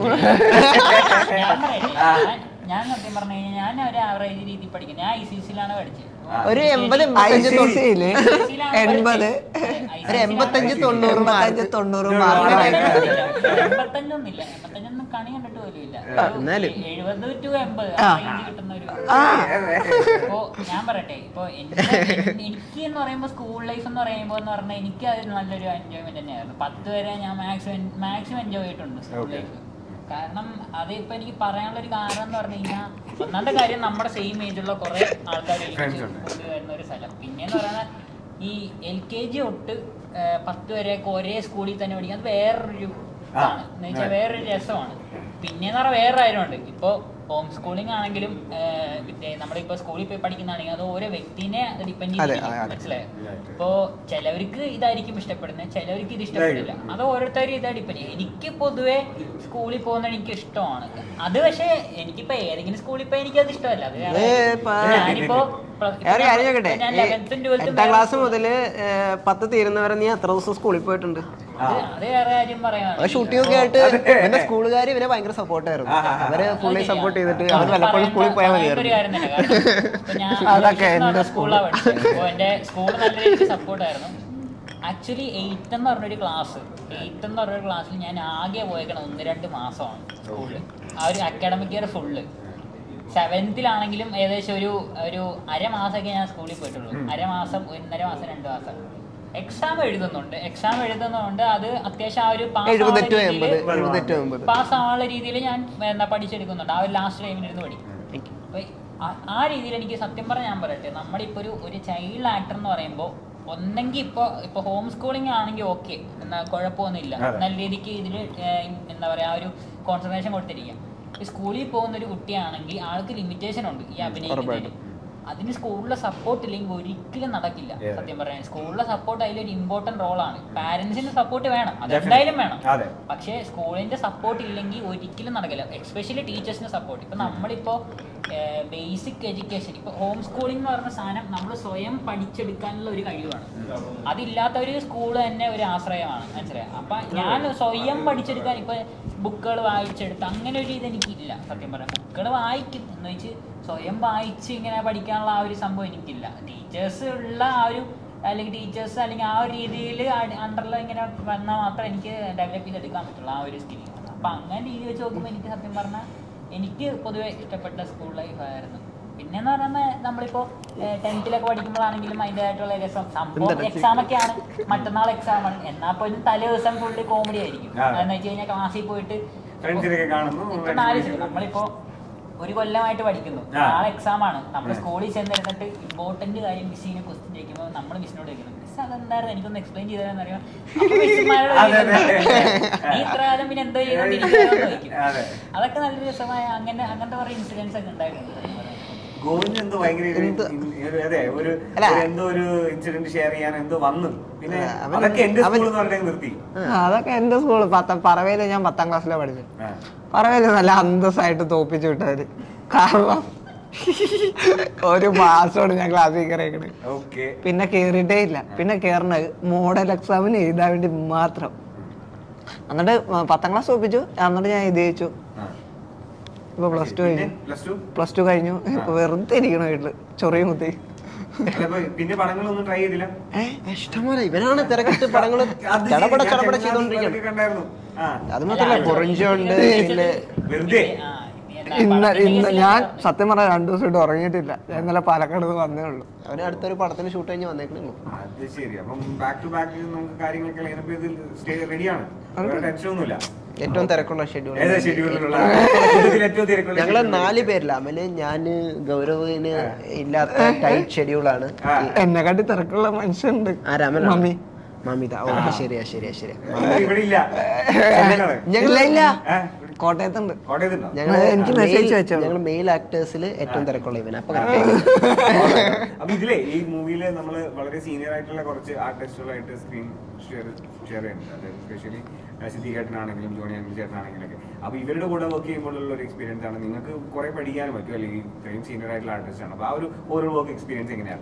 ഞാൻ സത്യം പറഞ്ഞു കഴിഞ്ഞാൽ ഞാൻ ഒരു ആവറേജ് രീതിയിൽ പഠിക്കുന്നത്. ഞാൻ ഐ സി സിയിലാണ് പഠിച്ചത്. ഒരു എൺപത് എൺപത്തഞ്ച് എൺപത് ഒരു എൺപത്തഞ്ച് തൊണ്ണൂറ് മാർക്ക് തൊണ്ണൂറ് മാർക്ക് എൺപത്തഞ്ചൊന്നുമില്ല, എൺപത്തഞ്ചൊന്നും കണി കണ്ടിട്ട് പോലും ഇല്ല. എഴുപത് ടു എൺപത് കിട്ടുന്ന ഒരു. ഇപ്പോ ഞാൻ പറയട്ടെ, ഇപ്പൊ എനിക്ക് എന്ന് പറയുമ്പോ സ്കൂൾ ലൈഫ് എന്ന് പറയുമ്പോ എന്ന് പറഞ്ഞാൽ എനിക്ക് അത് നല്ലൊരു എൻജോയ്മെന്റ് തന്നെയായിരുന്നു. പത്ത് വരെ ഞാൻ മാക്സിമം മാക്സിമം എൻജോയ് ചെയ്തിട്ടുണ്ട് സ്കൂൾ ലൈഫ്. കാരണം അത് ഇപ്പൊ എനിക്ക് പറയാനുള്ള ഒരു കാരണം എന്ന് പറഞ്ഞു കഴിഞ്ഞാൽ ഒന്നാമത്തെ കാര്യം നമ്മുടെ സെയിം ഏജുള്ള കുറെ ആൾക്കാർ വരുന്ന ഒരു സ്ഥലം. പിന്നെന്ന് പറയുന്നത് ഈ എൽ കെ ജി തൊട്ട് പത്ത് വരെയൊക്കെ ഒരേ സ്കൂളിൽ തന്നെ പഠിക്കാൻ അത് വേറൊരു ഇതാണ് എന്ന് വെച്ചാൽ വേറൊരു രസമാണ്. പിന്നെന്ന് പറഞ്ഞാൽ വേറെ കാര്യമുണ്ട്. ഇപ്പോൾ ഹോം സ്കൂളിംഗ് ആണെങ്കിലും നമ്മളിപ്പോ സ്കൂളിൽ പോയി പഠിക്കുന്നതാണെങ്കിൽ അത് ഓരോ വ്യക്തിനെ അത് ഡിപ്പെൻഡ് ചെയ്തിരിക്കും. മനസ്സിലായോ? ഇപ്പോ ചിലവർക്ക് ഇതായിരിക്കും ഇഷ്ടപ്പെടുന്നത്, ചിലവർക്ക് ഇത് ഇഷ്ടപ്പെടില്ല. അത് ഓരോരുത്തരും ഇതാ ഡിപ്പെൻഡ് ചെയ്യും. എനിക്ക് പൊതുവെ സ്കൂളിൽ പോകുന്നത് എനിക്ക് ഇഷ്ടമാണ്. അത് പക്ഷേ എനിക്കിപ്പോ ഏതെങ്കിലും സ്കൂളിൽ പോയി എനിക്കത് ഇഷ്ടമല്ല. അത് ഞാനിപ്പോ എട്ടാം ക്ലാസ് മുതല് പത്ത് തീരുന്നവരെ നീ എത്ര ദിവസം സ്കൂളിൽ പോയിട്ടുണ്ട്? അത് വേറെ കാര്യം പറയാം. ഷൂട്ടിംഗ് ഒക്കെ ആയിട്ട് എന്റെ സ്കൂളുകാർ ഇവരെ ഭയങ്കര സപ്പോർട്ടായിരുന്നു. അവര് ഫുള്ളി സപ്പോർട്ട് ചെയ്തിട്ട് അവർ വല്ലപ്പോഴും സ്കൂളിൽ പോയാൽ മതിയായിരുന്നു. അതൊക്കെ എന്റെ സ്കൂളിലാണ് പഠിച്ചത്. അപ്പോൾ എന്റെ സ്കൂൾ നല്ല രീതിയിൽ സപ്പോർട്ടായിരുന്നു. ആക്ച്വലി എയ്ത്ത് എന്ന് പറഞ്ഞൊരു ക്ലാസ് എയ്ത്ത് എന്ന് പറഞ്ഞൊരു ക്ലാസ്സിൽ ഞാൻ ആകെ പോയേക്കണം ഒന്ന് രണ്ട് മാസമാണ് സ്കൂളിൽ. ആ ഒരു അക്കാഡമിക് ഇയർ ഫുള്ള്. സെവൻത്തിലാണെങ്കിലും ഏകദേശം ഒരു ഒരു അരമാസമൊക്കെ ഞാൻ സ്കൂളിൽ പോയിട്ടുള്ളൂ. അരമാസം ഒന്നര മാസം രണ്ട് മാസം. എക്സാം എഴുതുന്നുണ്ട് എക്സാം എഴുതുന്നുണ്ട് അത് അത്യാവശ്യം ആ ഒരു പാസ് ആവാനുള്ള രീതിയിൽ ഞാൻ എന്താ പഠിച്ചെടുക്കുന്നുണ്ട്. ആ ഒരു ലാസ്റ്റ് ടൈമിലിരുന്ന് പഠിക്കും. അപ്പൊ ആ രീതിയിൽ എനിക്ക് സത്യം പറഞ്ഞാൽ ഞാൻ പറയട്ടെ, നമ്മളിപ്പോൾ ഒരു ഒരു ചൈൽഡ് ആക്ടർ എന്ന് പറയുമ്പോൾ ഒന്നെങ്കിൽ ഇപ്പോൾ ഇപ്പോൾ ഹോം സ്കൂളിംഗ് ആണെങ്കിൽ ഓക്കെ, എന്നാ കുഴപ്പമൊന്നുമില്ല, നല്ല രീതിക്ക് ഇതിൽ എന്താ പറയുക ആ ഒരു കോൺസെൻട്രേഷൻ കൊടുത്തിരിക്കാം. ഈ സ്കൂളിൽ പോകുന്ന ഒരു കുട്ടിയാണെങ്കിൽ ആൾക്ക് ലിമിറ്റേഷൻ ഉണ്ട് ഈ അഭിനയിക്കുന്നതിന്. അതിന് സ്കൂളിലെ സപ്പോർട്ട് ഇല്ലെങ്കിൽ ഒരിക്കലും നടക്കില്ല. സത്യം പറയാൻ സ്കൂളിലെ സപ്പോർട്ട് അതിലൊരു ഇമ്പോർട്ടന്റ് റോളാണ്. പാരന്റ്സിന്റെ സപ്പോർട്ട് വേണം, അത് എന്തായാലും വേണം. പക്ഷേ സ്കൂളിന്റെ സപ്പോർട്ട് ഇല്ലെങ്കിൽ ഒരിക്കലും നടക്കില്ല. എക്സ്പെഷ്യലി ടീച്ചേഴ്സിന്റെ സപ്പോർട്ട്. ഇപ്പൊ നമ്മളിപ്പോ ബേസിക് എഡ്യൂക്കേഷൻ ഇപ്പൊ ഹോം സ്കൂളിംഗ് എന്ന് പറഞ്ഞ സാധനം നമ്മൾ സ്വയം പഠിച്ചെടുക്കാനുള്ള ഒരു കഴിവാണ്. അതില്ലാത്ത ഒരു സ്കൂൾ തന്നെ ഒരു ആശ്രയമാണ്. മനസ്സിലായി? അപ്പൊ ഞാൻ സ്വയം പഠിച്ചെടുക്കാൻ ഇപ്പൊ ബുക്കുകൾ വായിച്ചെടുത്ത് അങ്ങനെ ഒരു ഇത് എനിക്കില്ല. സത്യം പറയാം ബുക്കുകൾ വായിക്കും എന്ന് വെച്ച് സ്വയം വായിച്ച് ഇങ്ങനെ പഠിക്കാനുള്ള ആ ഒരു സംഭവം എനിക്കില്ല. ടീച്ചേഴ്സ് ഉള്ള ആ ഒരു അല്ലെങ്കിൽ ടീച്ചേഴ്സ് അല്ലെങ്കിൽ ആ ഒരു രീതിയിൽ അണ്ടറിൽ ഇങ്ങനെ വന്നാൽ മാത്രമേ എനിക്ക് ഡെവലപ്പ് ചെയ്തെടുക്കാൻ പറ്റുള്ളൂ ആ ഒരു സ്കിൽ. അപ്പം അങ്ങനെ രീതി വെച്ച് നോക്കുമ്പോൾ എനിക്ക് സത്യം പറഞ്ഞാൽ എനിക്ക് പൊതുവെ ഇഷ്ടപ്പെട്ട സ്കൂൾ ലൈഫ് ആയിരുന്നു. പിന്നെന്ന് പറയുമ്പോൾ നമ്മളിപ്പോൾ ടെൻത്തിലൊക്കെ പഠിക്കുമ്പോഴാണെങ്കിലും അതിൻ്റെതായിട്ടുള്ള രസം സംഭവം എക്സാം ഒക്കെയാണ്. മറ്റന്നാൾ എക്സാമാണ് എന്നാൽ പോലും തലേ ദിവസം ഫുള്ള് കോമഡി ആയിരിക്കും. എന്ന് വെച്ച് കഴിഞ്ഞാൽ ക്ലാസ്സിൽ പോയിട്ട് നമ്മളിപ്പോ ഒരു കൊല്ലമായിട്ട് പഠിക്കുന്നു, നാളെ എക്സാം ആണ്. നമ്മൾ സ്കൂളിൽ ചെന്നിരുന്നിട്ട് ഇമ്പോർട്ടന്റ് കാര്യം മിസ്സിനെ ക്വസ്റ്റ്യൻ ചോദിക്കുമ്പോൾ നമ്മൾ മിസ്സിനോട് ചോദിക്കുന്നു, മിസ് അതെന്തായിരുന്നു എനിക്കൊന്ന് എക്സ്പ്ലെയിൻ ചെയ്തതെന്ന് അറിയാം. നീ ഇത്ര കാലം പിന്നെ എന്തോ ചെയ്തോണ്ടിരിക്കുന്നു ചോദിക്കും. അതൊക്കെ നല്ലൊരു രസമായ അങ്ങനെ അങ്ങനത്തെ കുറെ ഇൻസിഡൻസ് ഒക്കെ ഉണ്ടായിട്ടുണ്ട്. ഗോവിന്ദ് എന്തോ ഭയങ്കര അതെ ഒരു എന്തോ ഒരു ഇൻസിഡന്റ് ഷെയർ ചെയ്യാൻ എന്തോ വന്നു. പിന്നെ അതൊക്കെ എന്റെ സ്കൂൾ എന്ന് പറഞ്ഞാൽ നിർത്തി. അതൊക്കെ എന്റെ സ്കൂള് പത്താം പറവയില് ഞാൻ പത്താം ക്ലാസ്സിലാണ് പഠിച്ചത്. പറവയില് നല്ല അന്തസ്സായിട്ട് തോപ്പിച്ചു വിട്ടവര്. കാരണം ഒരു മാസമാണ് ഞാൻ ക്ലാസ്സിൽ കയറിയേക്കണേ. പിന്നെ കേറിയിട്ടേ ഇല്ല. പിന്നെ കേറണത് മോഡൽ എക്സാമിന് എഴുതാൻ വേണ്ടി മാത്രം. എന്നിട്ട് പത്താം ക്ലാസ് തോപ്പിച്ചു. എന്നിട്ട് ഞാൻ എഴുതി വെച്ചു. ഇപ്പൊ പ്ലസ് ടു കഴിഞ്ഞു. പ്ലസ് ടു കഴിഞ്ഞു. ഇപ്പൊ വെറുതെ ഇരിക്കണ വീട്ടില് ചൊറിയും കുത്തി. പിന്നെ പടങ്ങളൊന്നും ട്രൈ ചെയ്തില്ല? ഇഷ്ടംപോലെ ഇവനാണ് തിരക്കിട്ട് പടങ്ങള് ചടപട ചടപട ചെയ്തോണ്ടിരിക്കുന്നു. അത് മാത്രല്ല പൊറിഞ്ചുണ്ട്. വെറുതെ ഇന്ന് ഇന്ന് ഞാൻ സത്യം പറഞ്ഞാൽ രണ്ടു ദിവസമായിട്ട് ഉറങ്ങിയിട്ടില്ല. ഞാൻ ഇന്നലെ പാലക്കാട് വന്നേ ഉള്ളൂ. അവന് അടുത്തൊരു പടത്തിന് ഷൂട്ട് കഴിഞ്ഞ് വന്നേക്കണേ ഉള്ളൂ. അത് ശരി. അപ്പം ബാക്ക് ടു ബാക്ക് നമുക്ക് കാര്യങ്ങളൊക്കെ റെഡിയാണ്. ടെൻഷൻ ഒന്നുമില്ല. ഏറ്റവും തിരക്കുള്ള ഷെഡ്യൂൾ ഏറ്റവും ഞങ്ങള് നാല് പേരില്ല. അമല്, ഞാന്, ഗൗരവിന് ഇല്ലാത്ത ടൈറ്റ് ഷെഡ്യൂളാണ്. എന്നെക്കാട്ടി തിരക്കുള്ള മനുഷ്യനുണ്ട്. ആരാമല മമ്മി മമ്മിത. ഓക്കെ ശരിയാ ശരിയാ ശരിയാ. ഞങ്ങളില്ല കോട്ടയത്തുണ്ട്. എനിക്ക് മെസ്സേജ് വെച്ചോ. ഞങ്ങൾ മെയിൽ ആക്ടേഴ്സിൽ ഏറ്റവും തിരക്കുള്ള ഇവൻ. അപ്പൊ അപ്പൊ ഇതിലെ ഈ മൂവിയില് നമ്മള് വളരെ സീനിയർ ആയിട്ടുള്ള കുറച്ച് ആർട്ടിസ്റ്റുകളായിട്ട് സ്ക്രീൻ ഷെയർ ഷെയർ ചെയ്യുന്നുണ്ട്. എസ്പെഷ്യലി സിദ്ദീഖ് ചേട്ടനാണെങ്കിലും ജോണി അനിൽ ചേട്ടനാണെങ്കിലൊക്കെ. അപ്പൊ ഇവരുടെ കൂടെ വർക്ക് ചെയ്യുമ്പോഴുള്ള ഒരു എക്സ്പീരിയൻസ് ആണ്. നിങ്ങൾക്ക് കുറെ പഠിക്കാനും പറ്റും. അല്ലെങ്കിൽ ഇത്രയും സീനിയർ ആയിട്ടുള്ള ആർട്ടിസ്റ്റ് ആണ്. അപ്പൊ ആ ഒരു ഓരോ വർക്ക് എക്സ്പീരിയൻസ് എങ്ങനെയാണ്?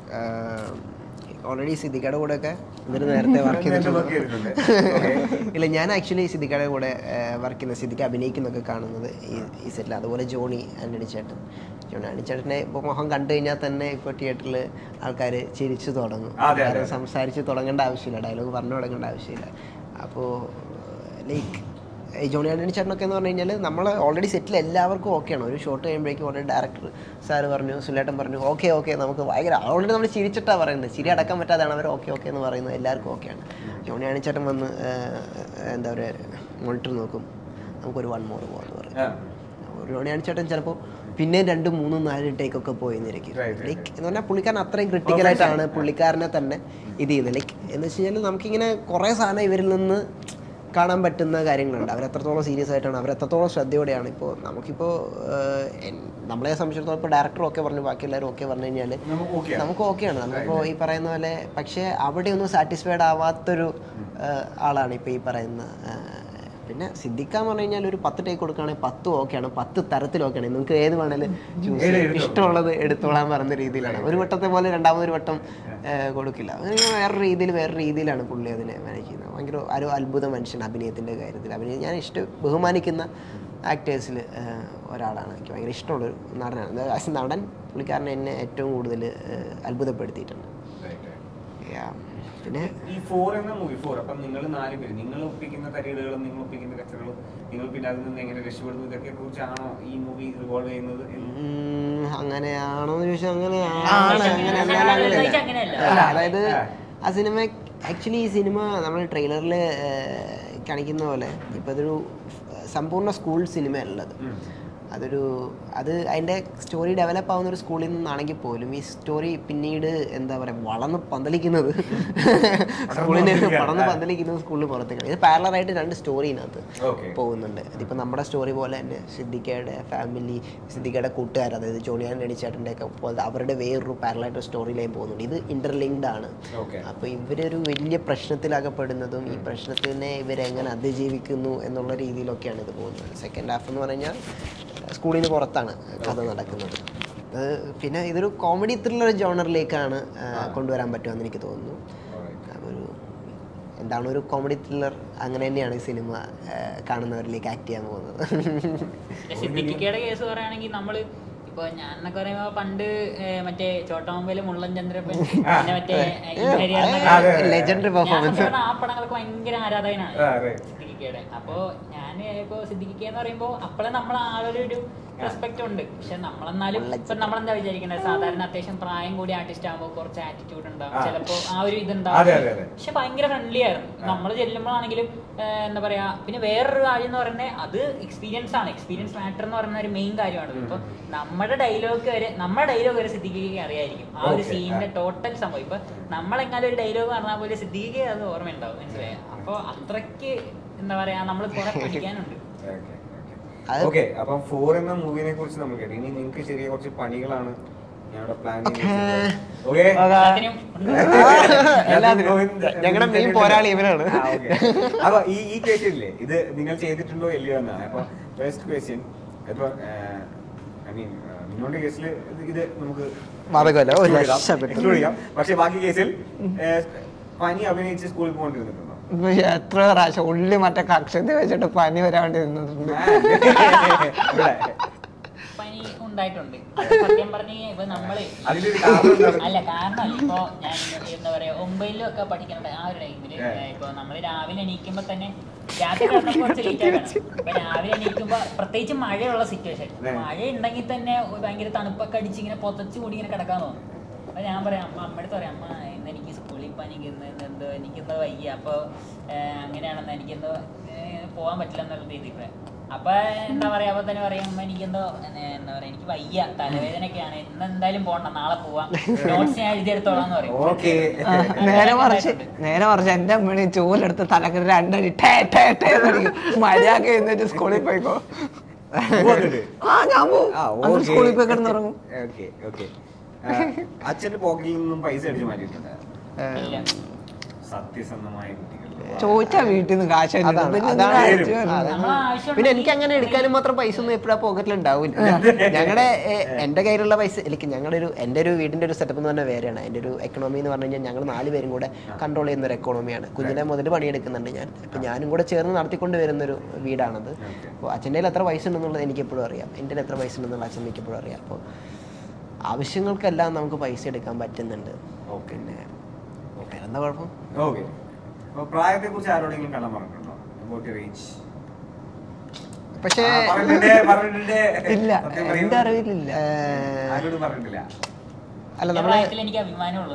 ഓൾറെഡി സിദ്ദിഖയുടെ കൂടെ ഒക്കെ ഇവര് നേരത്തെ വർക്ക് ചെയ്തിട്ടുണ്ട്. ഇല്ല, ഞാൻ ആക്ച്വലി സിദ്ദിഖയുടെ കൂടെ വർക്ക് ചെയ്യുന്ന സിദ്ദിഖ് അഭിനയിക്കുന്നൊക്കെ കാണുന്നത് ഈ സെറ്റിൽ. അതുപോലെ ജോണി ആന്റണി ചേട്ടൻ. ജോണി ആന്റണി ചേട്ടനെ ഇപ്പോൾ മുഖം കണ്ടു കഴിഞ്ഞാൽ തന്നെ ഇപ്പോൾ തിയേറ്ററിൽ ആൾക്കാർ ചിരിച്ചു തുടങ്ങും. സംസാരിച്ച് തുടങ്ങേണ്ട ആവശ്യമില്ല, ഡയലോഗ് പറഞ്ഞു തുടങ്ങേണ്ട ആവശ്യമില്ല. അപ്പോൾ ലൈക്ക് ജോണി ആന്റണി ചേട്ടനൊക്കെ എന്ന് പറഞ്ഞു കഴിഞ്ഞാൽ നമ്മൾ ഓൾറെഡി സെറ്റിൽ എല്ലാവർക്കും ഓക്കെയാണ്. ഒരു ഷോട്ട് കഴിയുമ്പോഴേക്കും ഓൾറെഡി ഡയറക്ടർ സാറ് പറഞ്ഞു, സുലേട്ടൻ പറഞ്ഞു ഓക്കെ ഓക്കെ നമുക്ക് ഭയങ്കര ഓൾറെഡി നമ്മൾ ചിരിച്ചിട്ടാണ് പറയുന്നത്. ചിരി അടക്കാൻ പറ്റാതാണ് അവർ ഓക്കെ ഓക്കെ എന്ന് പറയുന്നത്. എല്ലാവർക്കും ഓക്കെയാണ്. ജോണി ആന്റണി ചേട്ടൻ വന്ന് എന്താ പറയുക മോണിറ്റർ നോക്കും, നമുക്കൊരു വൺ മോർ പോകാമെന്ന് പറയും. ജോണി ആന്റണി ചേട്ടൻ ചിലപ്പോൾ പിന്നെയും രണ്ടും മൂന്നും നാലും ടേക്കൊക്കെ പോയെന്നിരിക്കും. ലൈക്ക് എന്ന് പറഞ്ഞാൽ പുള്ളിക്കാരൻ അത്രയും ക്രിട്ടിക്കലായിട്ടാണ് പുള്ളിക്കാരനെ തന്നെ ഇത് ചെയ്യുന്നത്. ലൈക്ക് എന്ന് വെച്ച് കഴിഞ്ഞാൽ നമുക്കിങ്ങനെ കുറേ സാധനം ഇവരിൽ നിന്ന് കാണാൻ പറ്റുന്ന കാര്യങ്ങളുണ്ട്. അവരെത്രത്തോളം സീരിയസ് ആയിട്ടാണ്, അവരെത്രത്തോളം ശ്രദ്ധയോടെയാണ്. ഇപ്പോൾ നമുക്കിപ്പോൾ നമ്മളെ സംബന്ധിച്ചിടത്തോളം ഇപ്പോൾ ഡയറക്ടർ ഓക്കെ പറഞ്ഞു, ബാക്കി എല്ലാവരും ഓക്കെ പറഞ്ഞു കഴിഞ്ഞാൽ നമുക്ക് ഓക്കെയാണ്. നമുക്കിപ്പോൾ ഈ പറയുന്ന പോലെ പക്ഷേ അവിടെയൊന്നും സാറ്റിസ്ഫൈഡ് ആവാത്തൊരു ആളാണ് ഇപ്പോൾ ഈ പറയുന്ന. പിന്നെ സിദ്ദിഖ് എന്ന് പറഞ്ഞു കഴിഞ്ഞാൽ ഒരു പത്ത് ടേക്ക് കൊടുക്കുകയാണെങ്കിൽ പത്തും ഓക്കെയാണ്, പത്ത് തരത്തിലൊക്കെയാണ്. നിങ്ങൾക്ക് ഏത് വേണേലും ചൂസ് ഇഷ്ടമുള്ളത് എടുത്തോളാൻ പറയുന്ന രീതിയിലാണ്. ഒരു വട്ടത്തെ പോലെ രണ്ടാമതൊരു വട്ടം കൊടുക്കില്ല. അങ്ങനെ വേറൊരു രീതിയിൽ വേറെ രീതിയിലാണ് പുള്ളി അതിനെ മാനേജ് ചെയ്യുന്നത്. ഭയങ്കര ഒരു അത്ഭുത മനുഷ്യൻ അഭിനയത്തിൻ്റെ കാര്യത്തിൽ. അഭിനയം ഞാൻ ഇഷ്ടം ബഹുമാനിക്കുന്ന ആക്ടേഴ്സിൽ ഒരാളാണ്. എനിക്ക് ഭയങ്കര ഇഷ്ടമുള്ളൊരു നടനാണ്. ആസ് എ നടൻ പുള്ളിക്കാരനെ എന്നെ ഏറ്റവും കൂടുതൽ അത്ഭുതപ്പെടുത്തിയിട്ടുണ്ട്. പിന്നെ ഈ ഫോർ എന്ന മൂവി ഫോർ അപ്പം നിങ്ങൾ നാല് പേര് നിങ്ങൾ ഒപ്പിക്കുന്ന തരികളുകളും നിങ്ങൾ ഒപ്പിക്കുന്ന കച്ചകളും നിങ്ങൾ പിന്നെ അതിൽ നിന്ന് എങ്ങനെ രക്ഷപ്പെടുന്നു ഇതൊക്കെ കുറിച്ചാണോ ഈ മൂവി റിവോൾവ് ചെയ്യുന്നത്? അങ്ങനെയാണോന്ന് ചോദിച്ചാൽ അങ്ങനെയാണ്. അതായത് ആ സിനിമ ആക്ച്വലി ഈ സിനിമ നമ്മൾ ട്രെയിലറിൽ കാണിക്കുന്ന പോലെ ഇപ്പം അതൊരു സമ്പൂർണ്ണ സ്കൂൾ സിനിമയല്ലത്. അതൊരു അത് അതിൻ്റെ സ്റ്റോറി ഡെവലപ്പ് ആവുന്ന ഒരു സ്കൂളിൽ നിന്നാണെങ്കിൽ പോലും ഈ സ്റ്റോറി പിന്നീട് എന്താ പറയുക വളർന്ന് പന്തലിക്കുന്നത് സ്കൂളിന് വളർന്ന് പന്തലിക്കുന്നത് സ്കൂളിൽ പുറത്തേക്കാണ്. ഇത് പാരലറായിട്ട് രണ്ട് സ്റ്റോറിനകത്ത് പോകുന്നുണ്ട്. ഇതിപ്പോൾ നമ്മുടെ സ്റ്റോറി പോലെ തന്നെ സിദ്ദിഖയുടെ ഫാമിലി, സിദ്ദിഖയുടെ കൂട്ടുകാർ, അതായത് ജോണി ആന്റണി ചേട്ടൻ്റെ ഒക്കെ പോലെ അവരുടെ വേറൊരു പാരലായിട്ട് സ്റ്റോറി ലൈൻ പോകുന്നുണ്ട്. ഇത് ഇന്റർലിങ്ക്ഡ് ആണ്. അപ്പോൾ ഇവരൊരു വലിയ പ്രശ്നത്തിലകപ്പെടുന്നതും ഈ പ്രശ്നത്തിനെ ഇവരെങ്ങനെ അതിജീവിക്കുന്നു എന്നുള്ള രീതിയിലൊക്കെയാണ് ഇത് പോകുന്നത്. സെക്കൻഡ് ഹാഫ് എന്ന് പറഞ്ഞാൽ സ്കൂളിന് പുറത്താണ് കഥ നടക്കുന്നത്. പിന്നെ ഇതൊരു കോമഡി ത്രില്ലർ ജോണറിലേക്കാണ് കൊണ്ടുവരാൻ പറ്റുമെന്ന് എനിക്ക് തോന്നുന്നു. ഒരു എന്താണ് ഒരു കോമഡി ത്രില്ലർ, അങ്ങനെ തന്നെയാണ് ഈ സിനിമ കാണുന്നവരിലേക്ക് ആക്ട് ചെയ്യാൻ പോകുന്നത്. സിദ്ദിഖിക്കയുടെ കേസ് പറയുകയാണെങ്കിൽ നമ്മള് ഇപ്പൊ ഞാൻ എന്നൊക്കെ പറയുമ്പോ പണ്ട് മറ്റേ ചോട്ടാമ്പയിലെ മുള്ളൻ ചന്ദ്രപ്പൻ പിന്നെ മറ്റേ ലെജൻഡറി പെർഫോമൻസ് ആ പടങ്ങൾക്ക് ഭയങ്കര ആരാധകനാണ് സിദ്ദിഖിക്കയുടെ. അപ്പൊ ഞാൻ ഇപ്പൊ സിദ്ദിഖിക്ക എന്ന് പറയുമ്പോ അപ്പോഴും നമ്മൾ ആളൊരു ഒരു റെസ്പെക്ട് ഉണ്ട്. പക്ഷെ നമ്മളെന്നാലും ഇപ്പൊ നമ്മളെന്താ വിചാരിക്കുന്നത്, സാധാരണ അത്യാവശ്യം പ്രായം കൂടി ആർട്ടിസ്റ്റ് ആകുമ്പോൾ കുറച്ച് ആറ്റിറ്റ്യൂഡ് ഉണ്ടാവും, ചിലപ്പോ ആ ഒരു ഇതുണ്ടാവും. പക്ഷെ ഭയങ്കര ഫ്രണ്ട്ലി ആയിരുന്നു. നമ്മൾ ചെല്ലുമ്പോഴാണെങ്കിലും എന്താ പറയാ. പിന്നെ വേറൊരു കാര്യം എന്ന് പറയുന്നത് അത് എക്സ്പീരിയൻസ് ആണ്. എക്സ്പീരിയൻസ് മാറ്റർ എന്ന് പറയുന്ന ഒരു മെയിൻ കാര്യമാണ്. ഇപ്പൊ നമ്മുടെ ഡയലോഗ് വരെ നമ്മുടെ ഡയലോഗ് വരെ സിദ്ദിഖിക്ക് അറിയായിരിക്കും ആ ഒരു സീനിന്റെ ടോട്ടൽ സംഭവം. ഇപ്പൊ നമ്മളെങ്ങാനും ഒരു ഡയലോഗ് പറഞ്ഞാൽ പോലെ സിദ്ദിഖിക്ക് അത് ഓർമ്മയുണ്ടാവും, മനസ്സിലായി. അപ്പൊ അത്രയ്ക്ക് എന്താ പറയാ നമ്മൾ കുറെ പഠിക്കാനുണ്ട്. ഓക്കെ. അപ്പം ഫോർ എന്ന മൂവിനെ കുറിച്ച് നമുക്ക് കേട്ടു. ഇനി നിങ്ങൾക്ക് ചെറിയ കുറച്ച് പണികളാണ് ഞങ്ങളുടെ പ്ലാൻ. ഞങ്ങളുടെ മെയിൻ പോരാളി ഇവരാണ്. അപ്പൊ ഈ ഈ കേസില്ലേ ഇത് നിങ്ങൾ ചെയ്തിട്ടുണ്ടോ ഇല്ലയോ എന്നാണ്. അപ്പൊ ഫസ്റ്റ് ക്വസ്റ്റ്യൻ, ഇപ്പൊ ഐ മീൻ നിങ്ങളുടെ കേസിൽ ഇത് നമുക്ക് എക്സ്ക്ലൂഡ് ചെയ്യാം. പക്ഷെ ബാക്കി കേസിൽ പനി അഭിനയിച്ച് സ്കൂളിൽ പോകേണ്ടിരുന്നിട്ടുണ്ടോ? എത്ര പ്രാവശ്യം ഉള്ളി മറ്റേ കക്ഷത്തിൽ വെച്ചിട്ട് പനി വരാണ്ട് നിന്നിട്ടുണ്ട്. പനി ഉണ്ടായിട്ടുണ്ട്. സത്യം പറഞ്ഞ ഇപ്പൊ നമ്മള് അല്ല കാരണം ഇപ്പൊ ഞാൻ എന്താ പറയാ ഒമ്പതിലും ഒക്കെ പഠിക്കണ്ട ആ ഒരു ടൈമില് ഇപ്പൊ നമ്മള് രാവിലെ എണീക്കുമ്പോ തന്നെ രാത്രി കിടന്നപ്പോ കുറച്ച് ലേറ്റ് ആക്കണം. ഇപ്പൊ രാവിലെ എണീക്കുമ്പോ പ്രത്യേകിച്ച് മഴയുള്ള സിറ്റുവേഷൻ, മഴ ഉണ്ടെങ്കിൽ തന്നെ ഭയങ്കര തണുപ്പൊക്കെ അടിച്ച് ഇങ്ങനെ പൊതച്ചു കൂടി ഇങ്ങനെ കിടക്കാൻ തോന്നും. അപ്പൊ ഞാൻ പറയാം അമ്മ അമ്മയുടെ പറയാം അമ്മ ഇന്ന് എനിക്ക് സ്കൂളിൽ പനിക്കുന്ന എന്തോ എനിക്കെന്തോ വയ്യ, അപ്പൊ അങ്ങനെയാണെന്ന് എനിക്കെന്തോ പോകാൻ പറ്റില്ല എന്നുള്ള രീതിയിൽ പറയാം. അപ്പൊ എന്താ പറയാ അപ്പൊ തന്നെ പറയാം അമ്മ എനിക്കെന്തോ എന്താ പറയാ എനിക്ക് വയ്യ തലവേദനയൊക്കെയാണ്, ഇന്ന് എന്തായാലും പോകണ്ട നാളെ പോവാം, നോട്ട്സ് ഞാൻ എഴുതിയെടുത്തോളാന്ന് പറയും. നേരെ മറിച്ച് നേരെ മറിച്ച് എന്റെ അമ്മണി ചൂലെടുത്ത് തലക്ക് രണ്ടടി ടേ ടേ ടേ മഴയൊക്കെ എന്നിട്ട് സ്കൂളിൽ പോയിക്കോ. ആ ഞാൻ പോവും സ്കൂളിൽ പോയി കിടന്നുറങ്ങും. അച്ഛന്റെ പോക്കറ്റിൽ നിന്നും പൈസ അടിച്ചു മാറ്റിയിട്ടുണ്ട് സത്യസന്ധമായ കുട്ടികൾ ചോദിച്ചാ വീട്ടിൽ നിന്ന് കാശ്. പിന്നെ എനിക്ക് അങ്ങനെ എടുക്കാനും മാത്രം പൈസ ഒന്നും എപ്പോഴാ പോക്കറ്റിൽ ഉണ്ടാവില്ല. ഞങ്ങളുടെ എന്റെ കയ്യിലുള്ള പൈസ എനിക്ക് ഞങ്ങളുടെ ഒരു എന്റെ ഒരു വീടിന്റെ ഒരു സെറ്റപ്പ് എന്ന് പറഞ്ഞാൽ വേറെയാണ്. എന്റെ ഒരു എക്കണോമി എന്ന് പറഞ്ഞു കഴിഞ്ഞാൽ ഞങ്ങൾ നാല് പേരും കൂടെ കൺട്രോൾ ചെയ്യുന്ന ഒരു എക്കണോമിയാണ്. കുഞ്ഞിലെ മുതൽ പണിയെടുക്കുന്നുണ്ട് ഞാൻ. അപ്പൊ ഞാനും കൂടെ ചേർന്ന് നടത്തിക്കൊണ്ട് വരുന്നൊരു വീടാണത്. അപ്പോൾ അച്ഛൻ്റെ എത്ര പൈസ ഉണ്ടെന്നുള്ളത് എനിക്ക് എപ്പോഴും അറിയാം, എൻ്റെ എത്ര പൈസ ഉണ്ടെന്നുള്ള അച്ഛനക്ക് എപ്പോഴും അറിയാം. അപ്പോൾ ആവശ്യങ്ങൾക്കെല്ലാം നമുക്ക് പൈസ എടുക്കാൻ പറ്റുന്നുണ്ട്. പിന്നെ എന്താ കുഴപ്പം? ഓക്കെ. പ്രായത്തെ കുറിച്ച് ആരോടെങ്കിലും കള്ളം പറഞ്ഞിട്ടുണ്ടോ? പക്ഷേ ഇല്ല, എന്റെ അറിവിലില്ല. ആരോടും പറഞ്ഞിട്ടില്ല. അല്ല നമ്മളെ എനിക്ക് അഭിമാനമുള്ളൂ.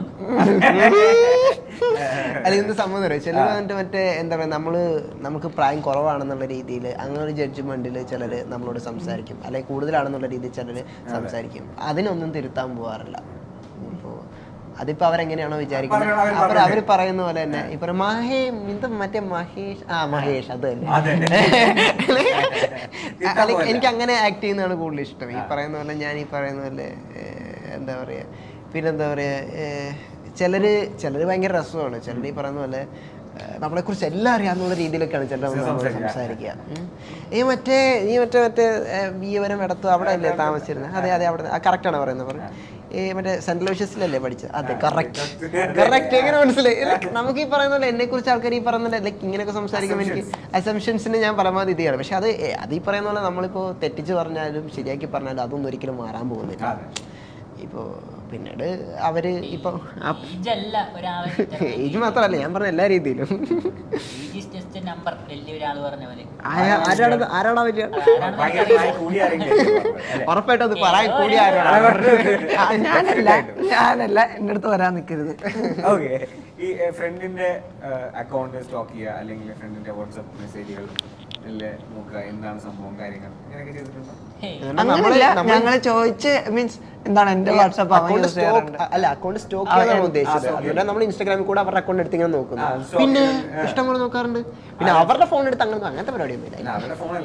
അല്ല എന്ത് സംഭവം അറിയാം, ചിലർ വന്നിട്ട് മറ്റേ എന്താ പറയുക നമ്മള് നമുക്ക് പ്രായം കുറവാണെന്നുള്ള രീതിയിൽ അങ്ങനെ ഒരു ജഡ്ജ്മെന്റിൽ ചിലർ നമ്മളോട് സംസാരിക്കും, അല്ലെങ്കിൽ കൂടുതലാണെന്നുള്ള രീതിയിൽ ചിലർ സംസാരിക്കും. അതിനൊന്നും തിരുത്താൻ പോകാറില്ല. ഇപ്പോൾ അതിപ്പോ അവരെങ്ങനെയാണോ വിചാരിക്കുന്നത് അവർ അവര് പറയുന്ന പോലെ തന്നെ ഇപ്പൊ മഹേ ഇത് മറ്റേ മഹേഷ് ആ മഹേഷ് അത് തന്നെ. എനിക്ക് അങ്ങനെ ആക്ട് ചെയ്യുന്നതാണ് കൂടുതൽ ഇഷ്ടം. ഈ പറയുന്ന പോലെ ഞാൻ ഈ പറയുന്ന പോലെ എന്താ പറയാ പിന്നെന്താ പറയാ ചിലര് ചിലര് ഭയങ്കര രസമാണ്. ചിലർ ഈ പറയുന്ന പോലെ നമ്മളെ കുറിച്ച് എല്ലാം അറിയാവുന്ന രീതിയിലൊക്കെയാണ് ചിലർ സംസാരിക്കുക. ഈ മറ്റേ ഈ മറ്റേ മറ്റേ വീവരം ഇടത്തു അവിടെ അല്ലേ താമസിച്ചിരുന്നത്? അതെ അതെ അവിടെ കറക്റ്റാണ് പറയുന്നത്. പറഞ്ഞു ഈ മറ്റേ സെൻട്രൽ വിഷസിലല്ലേ പഠിച്ചത്? അതെ കറക്റ്റ് കറക്റ്റ്. എങ്ങനെ മനസ്സിലായി? നമുക്ക് ഈ പറയുന്ന പോലെ എന്നെ കുറിച്ച് ആൾക്കാർ ഈ പറയുന്ന ലൈക്ക് ഇങ്ങനെയൊക്കെ സംസാരിക്കുമ്പോൾ എനിക്ക് അസംഷൻസിന് ഞാൻ പരമാവധി ഇതാണ്. പക്ഷെ അത് അത് ഈ പറയുന്ന പോലെ നമ്മളിപ്പോൾ തെറ്റിച്ച് പറഞ്ഞാലും ശരിയാക്കി പറഞ്ഞാലും അതൊന്നും ഒരിക്കലും മാറാൻ പോകുന്നില്ല. ഇപ്പോൾ പിന്നീട് അവര് ഇപ്പൊ ഏജ് മാത്രല്ല ഞാൻ പറഞ്ഞ എല്ലാ രീതിയിലും ആരാടാ വലിയ ഉറപ്പായിട്ടും അത് പറയാൻ കൂടി ഞാനല്ല ഞാനല്ല എന്റെ അടുത്ത് വരാൻ നിൽക്കരുത്. ഓക്കെ. ഈ ഫ്രണ്ടിന്റെ അക്കൗണ്ട് സ്റ്റോക്ക് ചെയ്യുക അല്ലെങ്കിൽ ഫ്രണ്ടിന്റെ വാട്സ്ആപ്പ് മെസ്സേജുകൾ നോക്കുക, എന്താണ് സംഭവം കാര്യങ്ങൾ ഇങ്ങനെയൊക്കെ ചെയ്തിട്ടുണ്ടോ? അങ്ങനെയല്ല, ഞങ്ങള് ചോദിച്ച് മീൻസ് എന്താണ് എന്റെ വാട്സ്ആപ്പ് അല്ല അക്കൗണ്ട് സ്റ്റോക്ക് ചെയ്യാനാണ് ഉദ്ദേശിച്ചത്. അതുകൊണ്ട് നമ്മൾ ഇൻസ്റ്റാഗ്രാമിൽ കൂടെ അവരുടെ അക്കൗണ്ട് എടുത്ത് ഇങ്ങനെ നോക്കുന്നു. പിന്നെ ഇഷ്ടം പോലെ നോക്കാറുണ്ട്. പിന്നെ അവരുടെ ഫോൺ എടുത്ത് അങ്ങനെ അങ്ങനത്തെ പരിപാടിയൊന്നും ഇല്ല.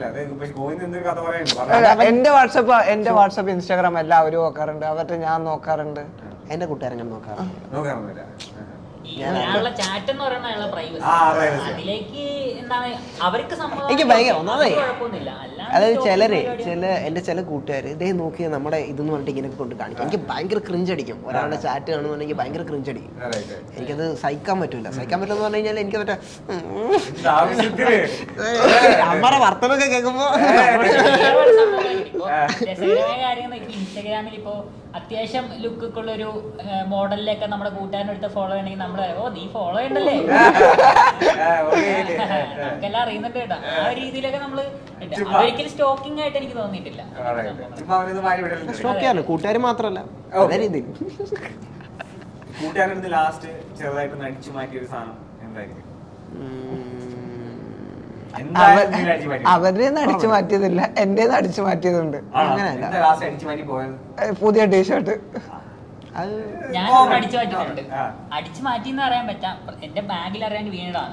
എന്റെ വാട്സ്ആപ്പ് എന്റെ വാട്സ്ആപ്പ് ഇൻസ്റ്റാഗ്രാം എല്ലാവരും നോക്കാറുണ്ട്. അവരുടെ ഞാൻ നോക്കാറുണ്ട്. എന്റെ കൂട്ടുകാരങ്ങനെ നോക്കാറുണ്ട്. ചാറ്റ് എന്ന് പറയുന്ന പ്രൈവസി അതിലേക്ക് എന്താണ് അവർക്ക് എനിക്ക് ഭയങ്കര ഒന്നാമതേ അതായത് ചിലര് ചില എന്റെ ചില കൂട്ടുകാര് ഇതേ നോക്കി നമ്മുടെ ഇതെന്ന് പറഞ്ഞിട്ട് ഇങ്ങനെയൊക്കെ കൊണ്ട് കാണിക്കും. എനിക്ക് ഭയങ്കര ക്രിഞ്ച് അടിക്കും. ഒരാളുടെ ചാറ്റ് കാണുന്നുണ്ടെങ്കിൽ ഭയങ്കര ക്രിഞ്ച് അടിക്കും. എനിക്കത് സഹിക്കാൻ പറ്റൂല. സഹിക്കാൻ പറ്റുമെന്ന് പറഞ്ഞു കഴിഞ്ഞാൽ എനിക്ക് മറ്റേ അമ്മയുടെ വർത്തനൊക്കെ കേൾക്കുമ്പോ ഇൻസ്റ്റാഗ്രാമിൽ ഇപ്പോ അത്യാവശ്യം ലുക്ക് ഉള്ള ഒരു മോഡലിലൊക്കെ നമ്മുടെ കൂട്ടുകാരനെടുത്ത് ഫോളോ ചെയ്യണമെങ്കിൽ നമ്മൾ ഓ നീ ഫോളോ ചെയ്യണ്ടല്ലേ നമുക്കെല്ലാം അറിയുന്നുണ്ട് കേട്ടോ. ആ രീതിയിലൊക്കെ നമ്മള് ഒരിക്കലും സ്റ്റോക്കിംഗ് ആയിട്ട് എനിക്ക് തോന്നിയിട്ടില്ല. സ്റ്റോക്ക് ചെയ്യാറില്ല. കൂട്ടുകാർ മാത്രല്ല അതേ രീതിയിൽ കൂട്ടുകാരെടുത്ത് ലാസ്റ്റ് ചെറുതായിട്ട് അടിച്ചു മാറ്റിയ ഒരു സാധനം എന്തായിരിക്കും? അവരുടെ അടിച്ചു മാറ്റിയതില്ല, എന്റെ അടിച്ചു മാറ്റിയതുണ്ട്. അങ്ങനെയല്ല, പുതിയ ടീഷർട്ട് ഞാൻ അടിച്ചു മാറ്റിയിട്ടുണ്ട്. അടിച്ചു മാറ്റി എന്ന് പറയാൻ പറ്റാം, എന്റെ ബാഗിൽ അറിയാണ്ട് വീണതാണ്.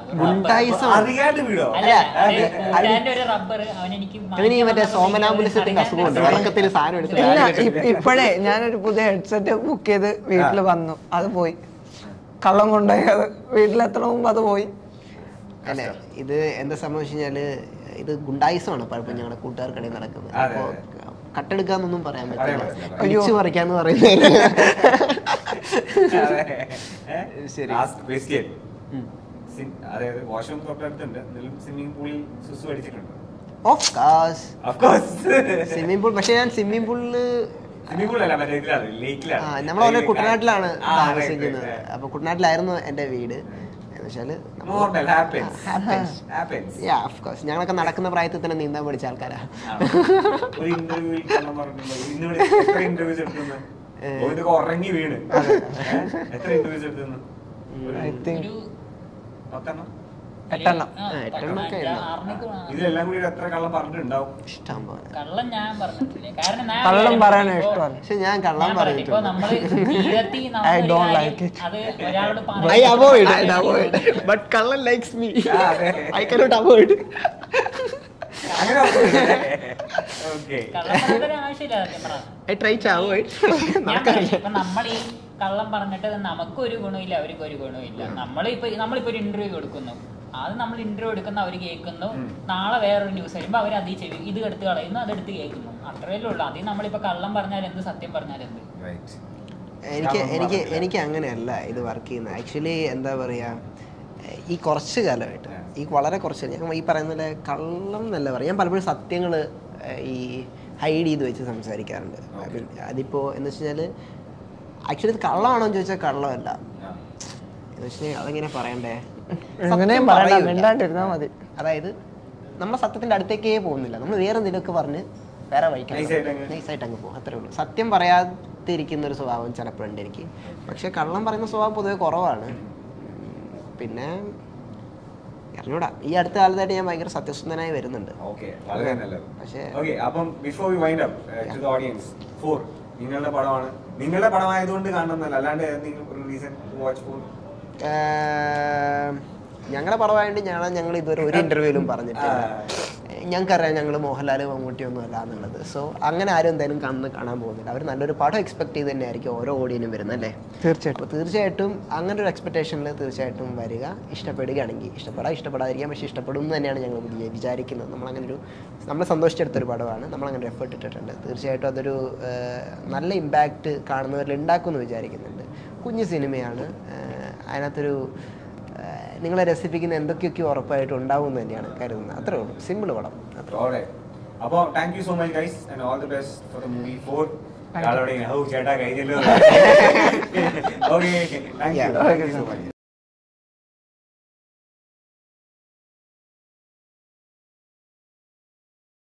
അല്ല ഒരു റബ്ബർ അവനെനിക്ക് സോമനാമ്പുലിസത്തിന്റെ അസുഖമുണ്ട്, ഉറക്കത്തിൽ സാധനം എടുത്ത്. ഇപ്പോഴേ ഞാനൊരു പുതിയ ഹെഡ്സെറ്റ് ബുക്ക് ചെയ്ത് വീട്ടിൽ വന്നു, അത് പോയി. കള്ളം കൊണ്ടുപോയി, അത് വീട്ടിലെത്തണ മുമ്പ് അത് പോയി. അല്ലെ, ഇത് എന്താ സംഭവിച്ചു കഴിഞ്ഞാല് ഇത് ഗുണ്ടായിസമാണ് പലപ്പോഴും ഞങ്ങളുടെ കൂട്ടുകാർക്കിടയിൽ നടക്കുന്നത്. അപ്പോ കട്ടെടുക്കാന്നൊന്നും പറയാൻ പറ്റില്ല, അടിച്ചു പറിക്കാന്ന് പറയുന്നത്. സ്വിമ്മിംഗ് പൂളിൽ സ്വിമ്മിംഗ് പൂൾ പക്ഷെ ഞാൻ സ്വിമ്മിംഗ് പൂളില് നമ്മളെ കുട്ടനാട്ടിലാണ് താമസിക്കുന്നത്. അപ്പൊ കുട്ടനാട്ടിലായിരുന്നു എന്റെ വീട്. ഞങ്ങളൊക്കെ നടക്കുന്ന പ്രായത്തിൽ തന്നെ നീന്താൻ പഠിച്ച ആൾക്കാരാ. ഉറങ്ങി വീണ് എത്ര ഇന്റർവ്യൂസ് എടുത്തു? എട്ടെണ്ണം. ഇതിലെല്ലാം കൂടി എത്ര കള്ളം പറഞ്ഞിട്ടുണ്ടാവും? ഇഷ്ടം പോലെ കള്ളം ഞാൻ പറഞ്ഞിട്ടില്ല. കാരണം കള്ളം പറയാൻ ഇഷ്ടമാണ്, പക്ഷെ ഞാൻ കള്ളം ഇപ്പൊ നമ്മള് ജീവിതത്തിൽ I don't like it. അത് ഒരാളോട് I avoid, I avoid. But Kallan likes me. I cannot avoid. കള്ളം പറയുന്നതിന് ആവശ്യമില്ല. I try to avoid. ഇപ്പൊ നമ്മൾ ഈ കള്ളം പറഞ്ഞിട്ട് നമുക്കൊരു ഗുണമില്ല, അവർക്ക് ഒരു ഗുണമില്ല. നമ്മളിപ്പോ നമ്മളിപ്പോ ഒരു ഇന്റർവ്യൂ കൊടുക്കുന്നു, അത് നമ്മൾ ഇന്റർവ്യൂ എടുക്കുന്ന അവർ കേൾക്കുന്നു, നാളെ വേറൊരു ന്യൂസ് വരുമ്പോൾ അവർ അതീ ചെവി ഇത് എടുത്ത് കളയുന്നു, അതെടുത്ത് കേൾക്കുന്നു, അത്രയല്ലേ ഉള്ളൂ. അതിൽ നമ്മളിപ്പോ കള്ളം പറഞ്ഞാൽ എന്ത്, സത്യം പറഞ്ഞാൽ എന്ത്? എനിക്ക് എനിക്ക് എനിക്ക് അങ്ങനെയല്ല ഇത് വർക്ക് ചെയ്യുന്നത്. ആക്ച്വലി എന്താ പറയാ, ഈ കുറച്ച് കാലമായിട്ട് ഈ വളരെ കുറച്ച് ഞാൻ ഈ പറയുന്ന പോലെ കള്ളം എന്നല്ല പറയാം, ഞാൻ പലപ്പോഴും സത്യങ്ങൾ ഈ ഹൈഡ് ചെയ്ത് വെച്ച് സംസാരിക്കാറുണ്ട്. അതിപ്പോ എന്ന് വെച്ച് കഴിഞ്ഞാൽ ആക്ച്വലി ഇത് കള്ളമാണോ എന്ന് ചോദിച്ചാൽ കള്ളമല്ല. എന്ന് വെച്ചാൽ അതെങ്ങനെ പറയണ്ടേ, മതി. അതായത് നമ്മൾ സത്യത്തിന്റെ അടുത്തേക്കേ പോകുന്നില്ല, നമ്മൾ വേറെ എന്തെങ്കിലുമൊക്കെ പറഞ്ഞ് വേറെ വഴിക്കാൻ നൈസായിട്ട് അങ്ങ് പോകും, അത്രേ ഉള്ളൂ. സത്യം പറയാതിരിക്കുന്ന ഒരു സ്വഭാവം ചിലപ്പോഴുണ്ട് എനിക്ക്, പക്ഷെ കള്ളം പറയുന്ന സ്വഭാവം പൊതുവെ കുറവാണ്. പിന്നെ അറിഞ്ഞൂടാ, ഈ അടുത്ത കാലത്തായിട്ട് ഞാൻ ഭയങ്കര സത്യസന്ധനായി വരുന്നുണ്ട്. പക്ഷേ നിങ്ങളുടെ പടമാണ്, നിങ്ങളുടെ പടമായതുകൊണ്ട് കാണുന്നല്ല, അല്ലാണ്ട് ഏതെങ്കിലും ഒരു റീസൺ ടു വാച്ച് ഫോർ? ഞങ്ങളുടെ പടമായിട്ട് ഞാൻ ഞങ്ങൾ ഇതുവരെ ഒരു ഇന്റർവ്യൂവിലും പറഞ്ഞിട്ടില്ല. ഞങ്ങൾക്കറിയാം ഞങ്ങൾ മോഹൻലാൽ മമ്മൂട്ടി ഒന്നും അല്ല എന്നുള്ളത്. സോ അങ്ങനെ ആരും എന്തായാലും കാണുന്ന കാണാൻ പോകുന്നില്ല. അവർ നല്ലൊരു പടം എക്സ്പെക്ട് ചെയ്ത് തന്നെയായിരിക്കും ഓരോ ഓഡിയനും വരുന്നത് അല്ലേ? തീർച്ചയായിട്ടും തീർച്ചയായിട്ടും അങ്ങനെ ഒരു എക്സ്പെക്ടേഷനിൽ തീർച്ചയായിട്ടും വരിക. ഇഷ്ടപ്പെടുകയാണെങ്കിൽ ഇഷ്ടപ്പെടാം, ഇഷ്ടപ്പെടാതിരിക്കാം, പക്ഷേ ഇഷ്ടപ്പെടും എന്ന് തന്നെയാണ് ഞങ്ങൾ വിചാരിക്കുന്നത്. നമ്മളങ്ങനെ ഒരു നമ്മൾ സന്തോഷിച്ചെടുത്തൊരു പടമാണ്, നമ്മളങ്ങനെ എഫേർട്ട് ഇട്ടിട്ടുണ്ട്. തീർച്ചയായിട്ടും അതൊരു നല്ല ഇമ്പാക്റ്റ് കാണുന്നവരിൽ ഉണ്ടാക്കുമെന്ന് വിചാരിക്കുന്നുണ്ട്. കുഞ്ഞു സിനിമയാണ്, അതിനകത്തൊരു നിങ്ങളെ രസിപ്പിക്കുന്ന എന്തൊക്കെയൊക്കെ ഉറപ്പായിട്ടും ഉണ്ടാവും എന്ന് തന്നെയാണ് കരുതുന്നത്. അത്രേ ഉള്ളൂ, സിമ്പിൾ പടം. അപ്പോൾ thank you so much guys and all the best for the movie for. ചേട്ടാ കഴിഞ്ഞല്ലോ. Okay, thank you so much.